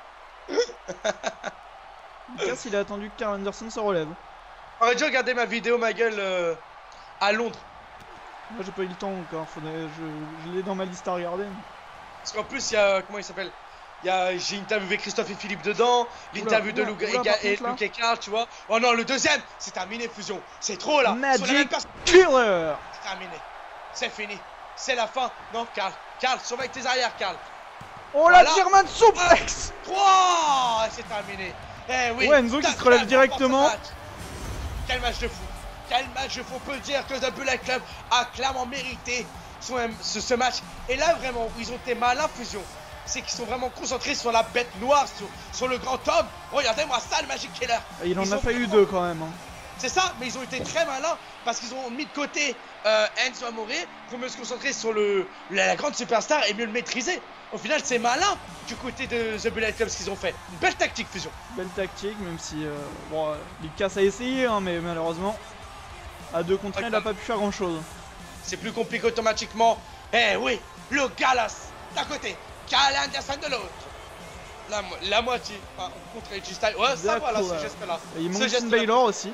Big Cass il a attendu que Karl Anderson se relève. Aurait dû regarder ma vidéo, ma gueule, à Londres. Moi j'ai pas eu le temps encore, je l'ai dans ma liste à regarder. Parce qu'en plus, il y a. Comment il s'appelle? J'ai interviewé Christophe et Philippe dedans, l'interview de Luke et Karl, tu vois. Oh non, le deuxième, c'est terminé, Fusion. C'est trop là. Magic Killer. C'est terminé. C'est fini. C'est la fin. Non, Karl. Karl, surveille tes arrières, Karl. Oh voilà. la German suplex. 3. C'est terminé. Eh oui. Ouais, Enzo qui se relève directement. Quel match de fou. Quel match de fou. On peut dire que The Bullet Club a clairement mérité ce match. Et là, vraiment, ils ont été malins, Fusion. C'est qu'ils sont vraiment concentrés sur la bête noire, sur le grand homme. Regardez-moi ça, le Magic Killer. Il en a fallu deux quand même. Hein. C'est ça, mais ils ont été très malins parce qu'ils ont mis de côté Enzo Amore pour mieux se concentrer sur la grande superstar et mieux le maîtriser. Au final, c'est malin du côté de The Bullet Club ce qu'ils ont fait. Une belle tactique, Fusion. Belle tactique, même si Big Cass a essayé, hein, mais malheureusement, à 2 contre 1, il n'a pas pu faire grand chose. C'est plus compliqué automatiquement. Eh oui, le Gallows d'un côté, Karl Anderson de l'autre. La moitié, enfin, contre AJ Styles. Ouais, ça voilà, ce geste-là. Et il manque Finn Balor aussi.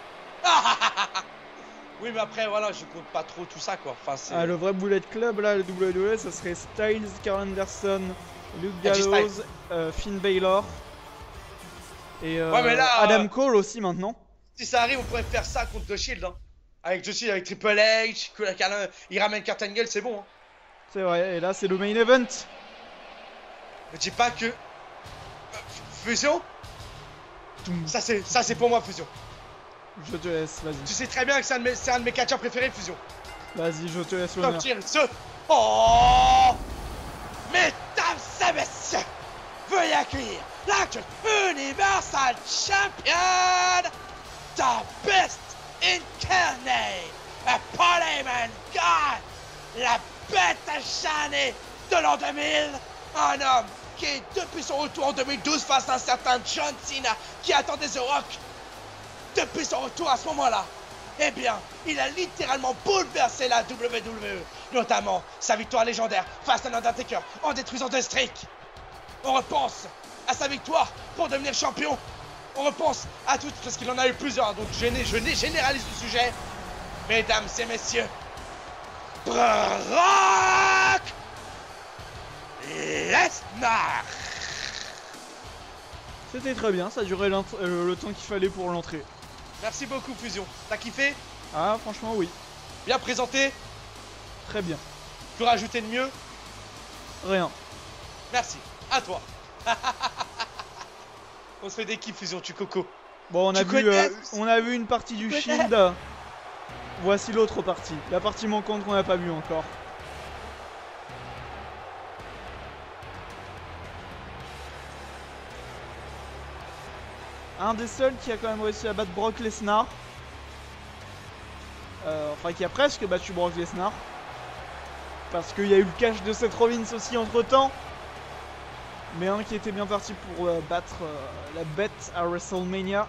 Oui, mais après, voilà, je compte pas trop tout ça, quoi. Enfin, le vrai Bullet Club, là, le WWE, ça serait Styles, Karl Anderson, Luke Gallows, Finn Balor et ouais, mais là, Adam Cole aussi maintenant. Si ça arrive, on pourrait faire ça contre The Shield. Hein. Avec The Shield, avec Triple H, il ramène Kurt Angle, c'est bon. Hein. C'est vrai, et là, c'est le main event. Ne dis pas que. Fusion. Ça c'est pour moi, Fusion. Je te laisse, vas-y. Tu sais très bien que c'est un de mes catcheurs préférés, Fusion. Vas-y, je te laisse Top l'honneur. tier, Oh mesdames et messieurs, veuillez accueillir l'actuel Universal Champion, the best incarnate, a Polyman God, la bête acharnée de l'an 2000, un homme qui, depuis son retour en 2012 face à un certain John Cena qui attendait The Rock, depuis son retour à ce moment-là, eh bien, il a littéralement bouleversé la WWE, notamment sa victoire légendaire face à l'Undertaker en détruisant The Streak. On repense à sa victoire pour devenir champion. On repense à tout, parce qu'il en a eu plusieurs, donc je généralise le sujet. Mesdames et messieurs, Brock Lesnar. C'était très bien, ça a duré le temps qu'il fallait pour l'entrée. Merci beaucoup, Fusion. T'as kiffé? Ah, franchement, oui. Bien présenté? Très bien. Tu rajouter de mieux? Rien. Merci. À toi. On se fait des kiffs, Fusion, tu coco. Bon, on a vu une partie du Shield. Voici l'autre partie. La partie manquante qu'on n'a pas vue encore. Un des seuls qui a quand même réussi à battre Brock Lesnar. Enfin, qui a presque battu Brock Lesnar. Parce qu'il y a eu le cash de Seth Rollins aussi entre temps. Mais un qui était bien parti pour battre la bête à WrestleMania.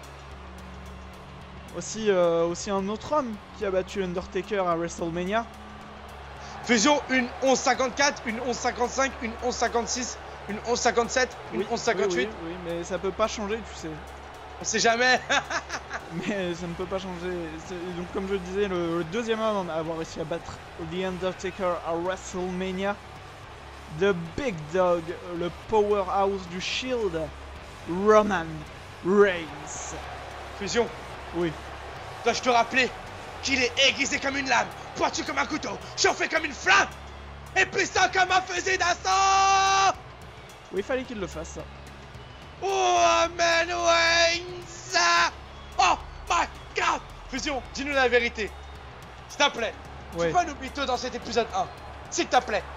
Aussi un autre homme qui a battu Undertaker à WrestleMania. Fusion, une 11,54, une 11,55, une 11,56, une 11,57, une 11,58. Oui, mais ça peut pas changer, tu sais. On sait jamais. Mais ça ne peut pas changer. Donc comme je le disais, le deuxième homme à avoir réussi à battre The Undertaker à WrestleMania. The Big Dog, le powerhouse du Shield, Roman Reigns. Fusion. Oui. Dois-je te rappeler qu'il est aiguisé comme une lame, pointu comme un couteau, chauffé comme une flamme, et puissant comme un fusil d'assaut. Oui, il fallait qu'il le fasse, ça. Roman Reigns. Oh my god. Fusion, dis-nous la vérité. S'il te plaît. Ouais. Tu peux nous mytho dans cet épisode 1. S'il te plaît.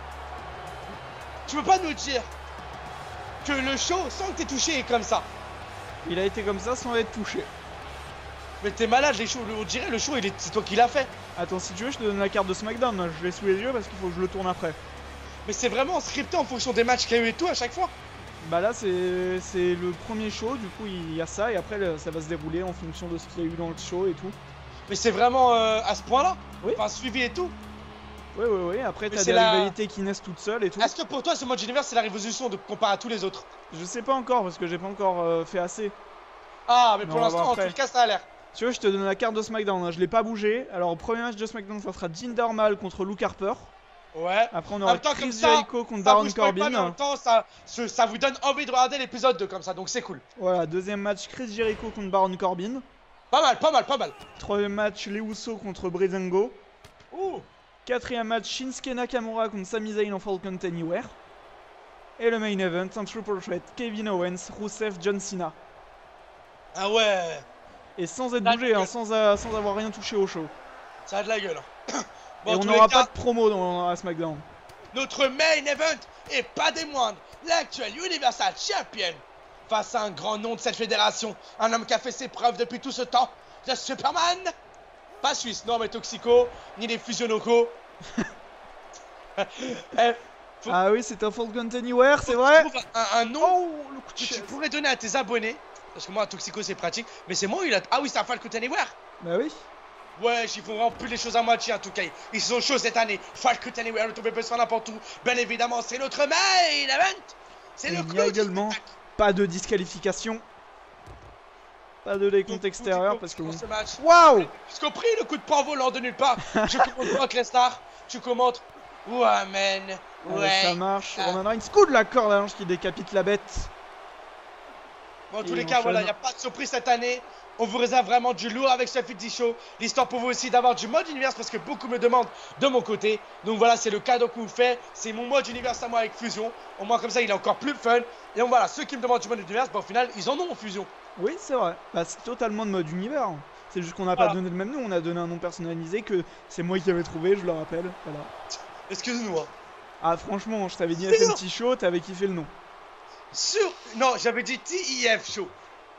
Tu peux pas nous dire que le show, sans que t'aies touché, est comme ça. Il a été comme ça sans être touché. Mais t'es malade, les shows, on dirait le show, c'est toi qui l'as fait. Attends, si tu veux, je te donne la carte de SmackDown. Je l'ai sous les yeux parce qu'il faut que je le tourne après. Mais c'est vraiment scripté en fonction des matchs qu'il y a eu et tout à chaque fois. Bah là, c'est le premier show, du coup, il y a ça. Et après, ça va se dérouler en fonction de ce qu'il y a eu dans le show et tout. Mais c'est vraiment à ce point-là. Oui. Enfin, suivi et tout. Oui. Après, t'as c'est des rivalités qui naissent toutes seules et tout. Est-ce que pour toi, ce match univers, c'est la révolution de comparé à tous les autres? Je sais pas encore parce que j'ai pas encore fait assez. Ah, mais pour on va voir l'instant, en après. tout cas, ça a l'air. Tu veux, je te donne la carte de SmackDown, hein. Je l'ai pas bougé. Alors, au premier match de SmackDown, ça sera Jinder Mahal contre Luke Harper. Ouais. Après, on En aura même temps, Chris comme ça, Jericho contre ça Baron vous spoil pas, Corbin. mais en même temps, ça vous donne envie de regarder l'épisode 2 comme ça, donc c'est cool. Voilà, deuxième match Chris Jericho contre Baron Corbin. Pas mal, pas mal, pas mal. Troisième match les Usos contre Breezango. Ouh. Quatrième match Shinsuke Nakamura contre Sami Zayn en Falcon Anywhere. Et le main event, un triple threat Kevin Owens, Rusev, John Cena. Ah ouais. Et sans être Ça a bougé, de la hein, sans avoir rien touché au show. Ça a de la gueule. Hein. Bon, Et en on tous n'aura les cas, pas de promo à SmackDown. notre main event et pas des moindres, l'actuel Universal Champion face à un grand nom de cette fédération, un homme qui a fait ses preuves depuis tout ce temps, le Superman. Pas suisse, non mais Toxico, ni les Fusionocos. Ah oui, c'est un Falcon Anywhere, c'est vrai. Trouve un nom Oh, le coup de que tu chaise. pourrais donner à tes abonnés. Parce que moi, Toxico, c'est pratique. Mais c'est moi, il a. Ah oui, c'est un Falcon Anywhere. Bah oui. Ouais, ils font vraiment plus les choses à moitié en tout cas. Ils sont chauds cette année. Falcon Anywhere, le tombé peut se faire n'importe où. Bien évidemment, c'est notre main event. C'est Et le il y a clou du également spectacle. pas de disqualification. Pas de décompte extérieur parce que Pour bon. ce match. Waouh. J'ai compris le coup de poing volant de nulle part. Je commente Brock Lesnar. Tu commentes. Ouais, man. Allez, Ouais. ça marche. Ah. Roman Reigns, coup de la corde à linge qui décapite la bête. Bon, en tous Et les il cas, voilà, il enchaîne. n'y a pas de surprise cette année. On vous réserve vraiment du lourd avec ce 50 Show. L'histoire pour vous aussi d'avoir du mode univers parce que beaucoup me demandent de mon côté. Donc voilà, c'est le cadeau qu'on vous fait. C'est mon mode univers à moi avec Fusion. Au moins comme ça, il est encore plus fun. Et donc voilà, ceux qui me demandent du mode univers, bah, au final, ils en ont en Fusion. Oui, c'est vrai. Bah, c'est totalement de mode univers. C'est juste qu'on n'a pas Voilà. donné le même nom, on a donné un nom personnalisé que c'est moi qui avais trouvé, je le rappelle. Voilà. Excuse-nous. Hein. Ah, franchement, je t'avais dit Sûr FNT Show, t'avais kiffé le nom. Non, j'avais dit TIF Show.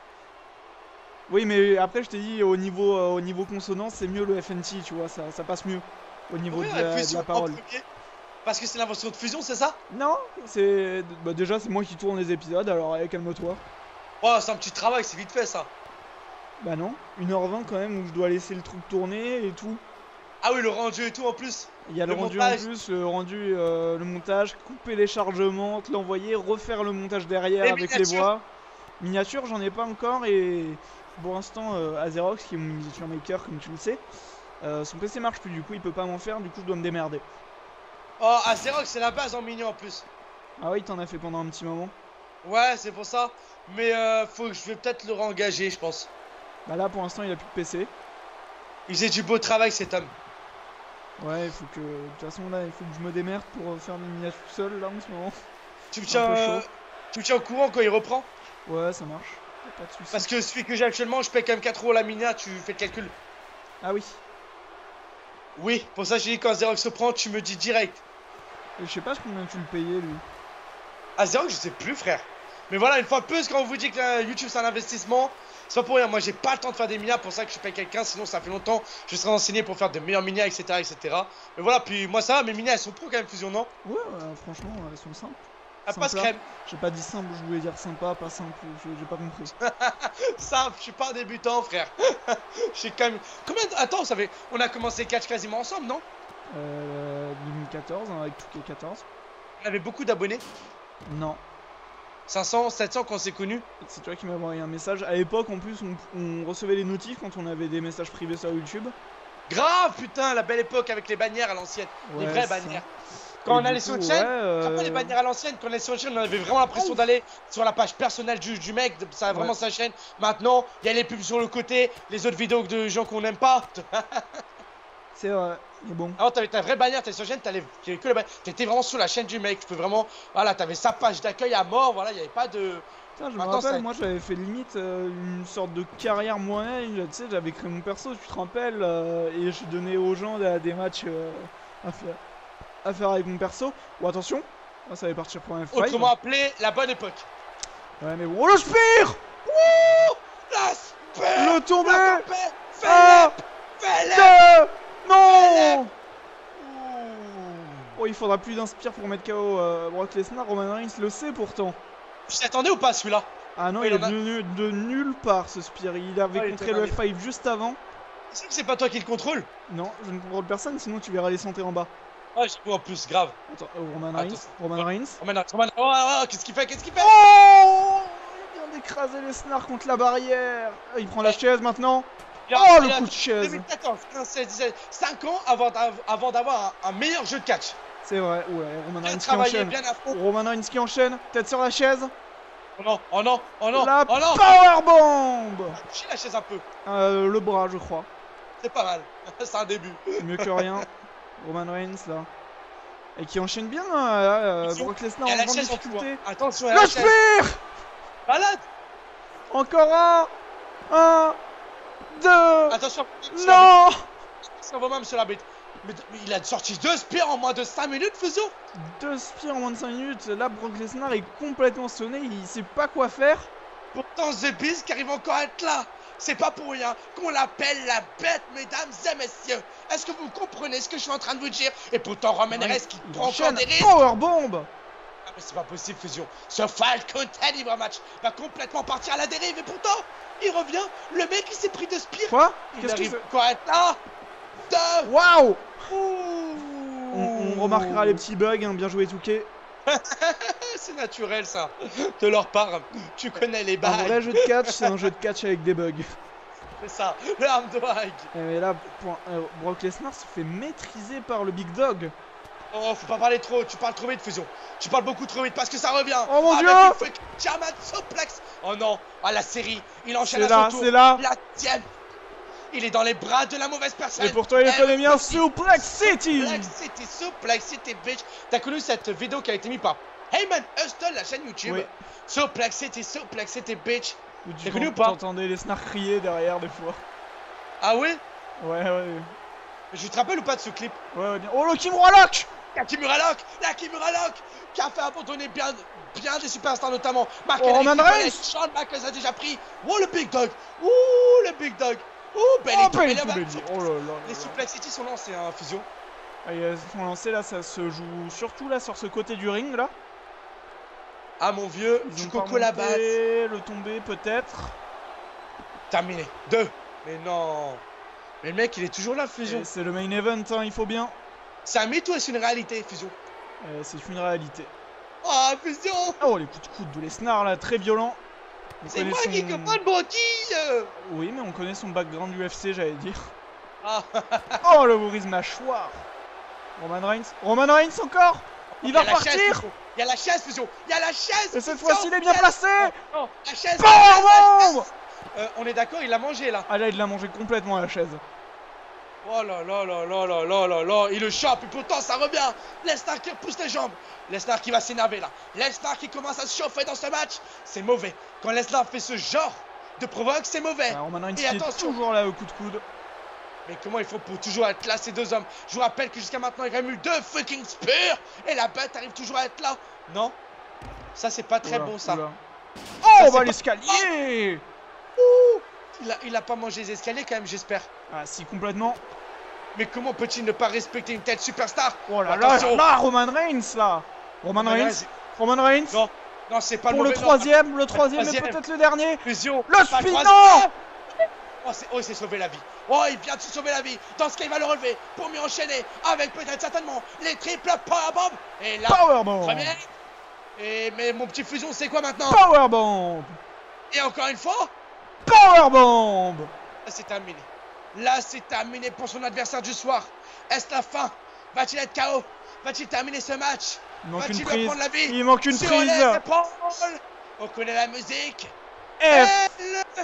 Oui, mais après, je t'ai dit au niveau consonance, c'est mieux le FNT, tu vois, ça passe mieux au niveau Oui, de la la fusion en parole. premier. Parce que c'est l'invention de fusion, c'est ça? Non, c'est. Bah, déjà, c'est moi qui tourne les épisodes, alors allez, calme-toi. Oh, c'est un petit travail, c'est vite fait ça. Bah, non, 1h20 quand même où je dois laisser le truc tourner et tout. Ah oui, le rendu et tout en plus. Il y a le rendu montage. en plus, le rendu, le montage, couper les chargements, te l'envoyer, refaire le montage derrière Les avec les miniatures. voix. Miniature, j'en ai pas encore et pour l'instant, Azerox, qui est mon miniature maker, comme tu le sais, son PC marche plus, du coup il peut pas m'en faire, du coup je dois me démerder. Oh, Azerox, c'est la base en mignon en plus. Ah oui, t'en as fait pendant un petit moment. Ouais, c'est pour ça. Mais je vais peut-être le réengager, je pense. Bah là pour l'instant il a plus de PC. Il faisait du beau travail cet homme. Ouais, il faut que. De toute façon là, il faut que je me démerde pour faire mes miniatures tout seul là en ce moment. Tu me Un peu tiens, chaud. tu me tiens au courant quand il reprend? Ouais, ça marche. Y a pas de soucis. Parce que celui que j'ai actuellement, je paye quand même 4 € la mina, tu fais le calcul. Ah oui. Oui, pour ça j'ai dit quand Azerox se prend, tu me dis direct. Et je sais pas combien tu le payais lui. Azerox, je sais plus, frère. Mais voilà, une fois de plus, quand on vous dit que YouTube c'est un investissement, c'est pas pour rien. Moi, j'ai pas le temps de faire des minas, pour ça que je paye quelqu'un. Sinon, ça fait longtemps, je serais enseigné pour faire de meilleurs minas, etc., etc. Mais voilà, puis moi, ça va, mes minas elles sont pro quand même, fusion, non? Ouais, franchement, elles sont simples. Ah, pas Simples. crème. J'ai pas dit simple, je voulais dire sympa, pas simple, j'ai pas compris. Simple, je suis pas un débutant, frère. J'ai quand même. Attends, ça fait. On a commencé catch quasiment ensemble, non? 2014, hein, avec toutes les 14. On avait beaucoup d'abonnés. Non, 500, 700 quand on s'est connus. c'est toi qui m'as envoyé un message. À l'époque, en plus, on recevait les notifs quand on avait des messages privés sur YouTube. Grave, putain, la belle époque avec les bannières à l'ancienne. Les Ouais, vraies ça. bannières. Quand Et on du allait sur coup, une chaîne, ouais, tu te rappelles les bannières à l'ancienne, quand on allait sur une chaîne, on avait vraiment l'impression d'aller sur la page personnelle du mec, ça a vraiment Ouais. sa chaîne. Maintenant, il y a les pubs sur le côté, les autres vidéos de gens qu'on n'aime pas. C'est vrai, mais bon. Avant, t'avais ta vraie bannière, t'étais sur la chaîne, t'avais que la bannière. T'étais vraiment sur la chaîne du mec, tu peux vraiment. Voilà, t'avais sa page d'accueil à mort, voilà, il n'y avait pas de. Putain, je me Maintenant, rappelle, ça- moi j'avais fait limite une sorte de carrière moi-même, tu sais, j'avais créé mon perso, tu te rappelles, et je donnais aux gens des matchs à faire avec mon perso. Oh, attention, oh, ça va partir pour un F5. Autrement appelé la bonne époque. Ouais, mais bon. Oh, le spire! La spé- Le tombé! la tombée, Ah! fais-le. Deux! Non! Ouh. Oh, il faudra plus d'inspire pour mettre KO Brock Lesnar. Roman Reigns le sait pourtant. Je t'attendais ou pas celui-là? Ah non, Ouais, il il est en a- venu de nulle part ce Spear. Il avait Ouais, il contré était le dans F5 juste avant. C'est que c'est pas toi qui le contrôle? Non, je ne contrôle personne, sinon tu verras les santé en bas. Ouais, j'ai vu en plus, grave. Attends, Roman Attends. Reigns. Roman Reigns. Oh, qu'est-ce qu'il fait? Qu'est-ce qu'il fait? Oh! Il vient d'écraser Lesnar contre la barrière. Il prend la chaise maintenant. Oh, le coup de chaise. 2014, 15, 16, 17, 5 ans avant d'avoir un meilleur jeu de catch. C'est vrai, ouais, Roman Bien Reigns qui travaillé, enchaîne. bien à fond. Roman Reigns qui enchaîne. Tête sur la chaise. Oh non, oh non, oh non, La oh non. powerbomb. Touchez la chaise un peu. Le bras, je crois. C'est pas mal. C'est un début. C'est mieux que rien. Roman Reigns là. Et qui enchaîne bien Ils ont- Brock Lesnar Il y a en la grande chaise en tout. difficulté. Attention, il y a la Le chaise. Spear! Malade. Encore un, deux. Attention. Non! Ça va même sur la bête. Mais il a sorti 2 spears en moins de 5 minutes, Fusion. Deux spears en moins de 5 minutes. Là, Brock Lesnar est complètement sonné. Il sait pas quoi faire. Pourtant, The Beast qui arrive encore à être là. C'est pas pour rien qu'on l'appelle la bête, mesdames et messieurs. Est-ce que vous comprenez ce que je suis en train de vous dire? Et pourtant, Roman Reigns qui Il prend encore enchaîne. des risques. Powerbomb! Ah, mais c'est pas possible, Fusion. Ce Falcon Libre match va complètement partir à la dérive. Et pourtant, il revient. Le mec, il s'est pris de spear. Quoi? Il Qu'est-ce qu'il arrive fait? encore à être là. Waouh! Ouh. On remarquera les petits bugs, hein. Bien joué Touquet. C'est naturel, ça. De leur part, tu connais les Un bails. vrai jeu de catch, c'est un jeu de catch avec des bugs. C'est ça, le arme de Hag. Et là, Brock Lesnar se fait maîtriser par le Big Dog. Oh, faut pas parler trop, tu parles trop vite, Fusion. Tu parles beaucoup trop vite parce que ça revient. Oh mon Avec Dieu. une fuck German suplex. Oh non, ah la série, il enchaîne C'est à là, son tour. c'est là. La tienne. Il est dans les bras de la mauvaise personne. Et pourtant, il connaît bien Suplex City. Suplex City, bitch. T'as connu cette vidéo qui a été mise par Heyman Hustle, la chaîne YouTube. Oui. Suplex City, bitch. T'es connu ou pas? T'entendais les snars crier derrière des fois. Ah ouais? Ouais. Je te rappelle ou pas de ce clip? Ouais, bien. Oh, le Kimura Lock! La Kimura Lock qui a fait abandonner bien des superstars, notamment Mark Oh, Roman Reigns! Shawn Michaels a déjà pris. Oh, le Big Dog! Oh, Belly Oh, to Belly Belly. to Belly. Oh là là. Les Suplex City sont lancés, hein, Fusion. Ah, ils sont lancés là, ça se joue surtout là sur ce côté du ring là. Ah, mon vieux, Ils du ont pas coco la monté, base. le tombé peut-être. Terminé. 2. Mais non. Mais le mec, il est toujours là, Fusion. C'est le main event, hein, il faut bien. C'est un mythe ou est-ce une réalité, Fusion? C'est une réalité. Oh, Fusion! Oh, les coups de coude de Lesnar là, très violents. C'est moi qui comprends le broquille! Oui, mais on connaît son background UFC, j'allais dire. Ah. Oh, le brise mâchoire. Roman Reigns encore. Il va repartir. Il y a la chaise, Fusion. Il y a la chaise. Et cette fois-ci, il est bien placé. Non, la chaise. Powerbomb. On est d'accord, il l'a mangé là. Ah là, il l'a mangé complètement à la chaise. Oh là là là là là là là là. Il le chope et pourtant ça revient. Lesnar qui repousse les jambes. Lesnar qui va s'énerver là. Lesnar qui commence à se chauffer dans ce match. C'est mauvais. Quand Lesnar fait ce genre de provoque, c'est mauvais. Roman Reigns Et qui est attention. toujours là au coup de coude. Mais comment il faut pour toujours être là, ces deux hommes? Je vous rappelle que jusqu'à maintenant, il y a eu 2 fucking spears. Et la bête arrive toujours à être là. Non? Ça, c'est pas très bon, ça. Oh, bah l'escalier. Ouh. Il a pas mangé les escaliers quand même, j'espère. Ah si, complètement. Mais comment peut-il ne pas respecter une telle superstar? Oh là là, Roman Reigns là. Roman Reigns. Non, c'est pas pour le le troisième et peut-être le dernier. Fusion. Le spin. Oh, il s'est sauvé la vie. Oh, il vient de se sauver la vie. Dans ce cas, il va le relever pour mieux enchaîner avec peut-être certainement les triples powerbomb. Et là, première. Mais mon petit Fusion, c'est quoi maintenant? Powerbomb. Et encore une fois, Powerbomb. Là, c'est terminé. Là, c'est terminé pour son adversaire du soir. Est-ce la fin? Va-t-il être KO? Va-t-il terminer ce match? Va-t-il lui prendre la vie? Il manque une prise. On connaît la musique. F5.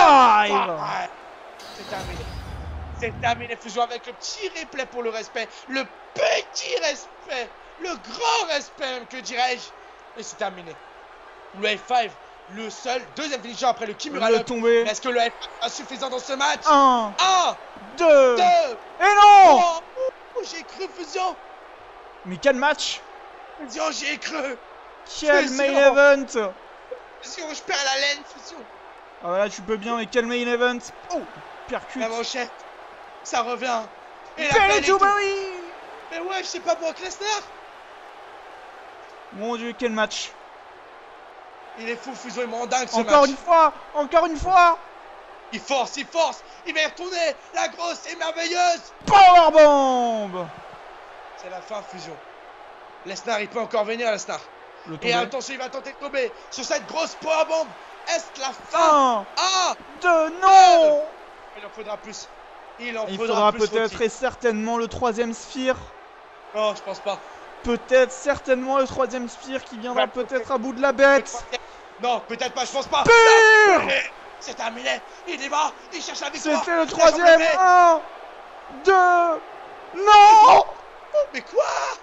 C'est terminé. C'est terminé, Fusion, avec le petit replay pour le respect. Le petit respect. Le grand respect, même, que dirais-je. Et c'est terminé. Le F5. Le seul, deuxième finisher après le Kimura Lock. Est-ce que le F5 est suffisant dans ce match? 1, 2, et Oh, non. j'ai cru, Fusion. Mais quel match? Fusion, j'y ai cru. Quel main event. Fusion, je perds la laine, Fusion. Ah voilà, tu peux bien, mais quel main event. Oh, percute. La manchette, ça revient. Et Belly to Belly. Mais ouais, je sais pas Brock Lesnar. Mon dieu, quel match. Il est fou, Fusion, il me rend dingue ce match. Encore une fois. Il force, il va y retourner. La grosse et merveilleuse Powerbomb. C'est la fin, Fusion. Lesnar, il peut encore venir, Lesnar. Et attention, il va tenter de tomber sur cette grosse powerbomb. Est-ce la fin? 1, 2, non. Il en faudra plus. Il faudra peut-être et certainement le troisième Sphere. Non, je pense pas. Peut-être certainement le troisième Sphere qui viendra peut-être à bout de la bête. Non, peut-être pas, je pense pas. C'est terminé. Il y va, il cherche la victoire. C'était le troisième. 1, 2, non. Mais quoi?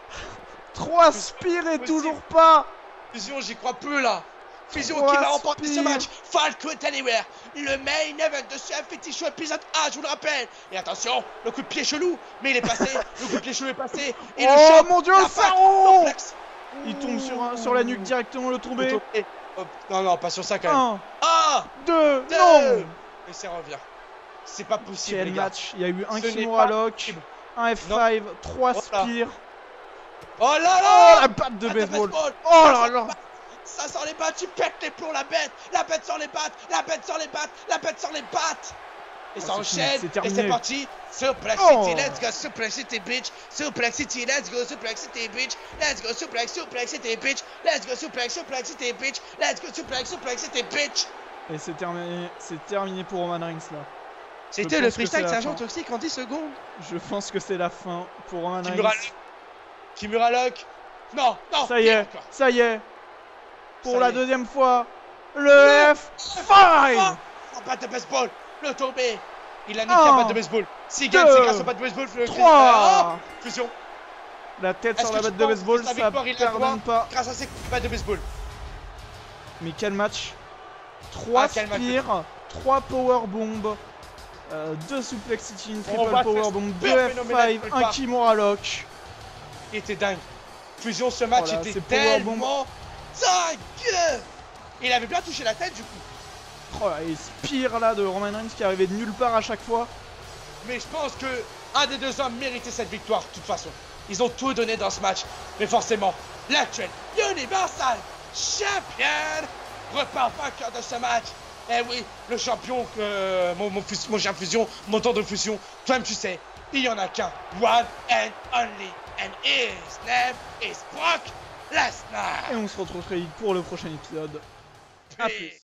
3 Spires et toujours pas. Fusion, j'y crois plus là. Fusion qui va remporter ce match. Falcon Anywhere. Le main event de ce FT Show épisode 1, je vous le rappelle. Et attention, le coup de pied chelou. Mais il est passé. Le coup de pied chelou est passé. Et oh mon dieu, le pharaon. Il tombe Ouh. sur la nuque directement, le tombé. Non, pas sur ça quand même. 1, 2, non. Et ça revient. C'est pas possible. Quel les gars. match. Il y a eu un Kimura Lock, un F5, 3 Spires. Oh là là. Oh la batte de baseball. Oh là là. Ça sort les battes, tu pètes les plombs, la bête sort les battes, la bête sort les battes. Et ça enchaîne, et c'est parti. Suplex City, let's go, Suplex City, bitch. Suplex City, let's go, Suplex City, bitch. Let's go, Suplex City, bitch. Let's go, Suplex City, bitch. Let's go, Suplex City, bitch. Et c'est terminé pour Roman Reigns là. C'était le freestyle Sergent Toxic en 10 secondes. Je pense que c'est la fin pour Roman Reigns. Kimura Lock. Non. Ça y est. Pour la deuxième fois, le F5. Batte de baseball, le tombé. Il a niqué la batte de baseball. S'il gagne, c'est grâce à batte de baseball. 3. Fusion. La tête sur la batte de baseball, ça pardonne pas. Grâce à ses battes de baseball. Mais quel match. 3 quel match. spears, 3 powerbombs, 2 suplex city, une On voit triple ce powerbomb, 2 super phénoménal F5, de un part. Kimura lock. Il était dingue. Fusion, ce match Voilà, était c'est powerbomb. tellement dingue. Il avait bien touché la tête du coup. Oh là, et spear là de Roman Reigns qui arrivait de nulle part à chaque fois. Mais je pense que un des deux hommes méritait cette victoire de toute façon. Ils ont tout donné dans ce match. Mais forcément, l'actuel Universal Champion repart vainqueur de ce match. Eh oui, le champion, mon chien fusion, mon temps de fusion, toi-même tu sais, il y en a qu'un. One and only. And his name is Brock Lesnar. Et on se retrouve très vite pour le prochain épisode. A plus.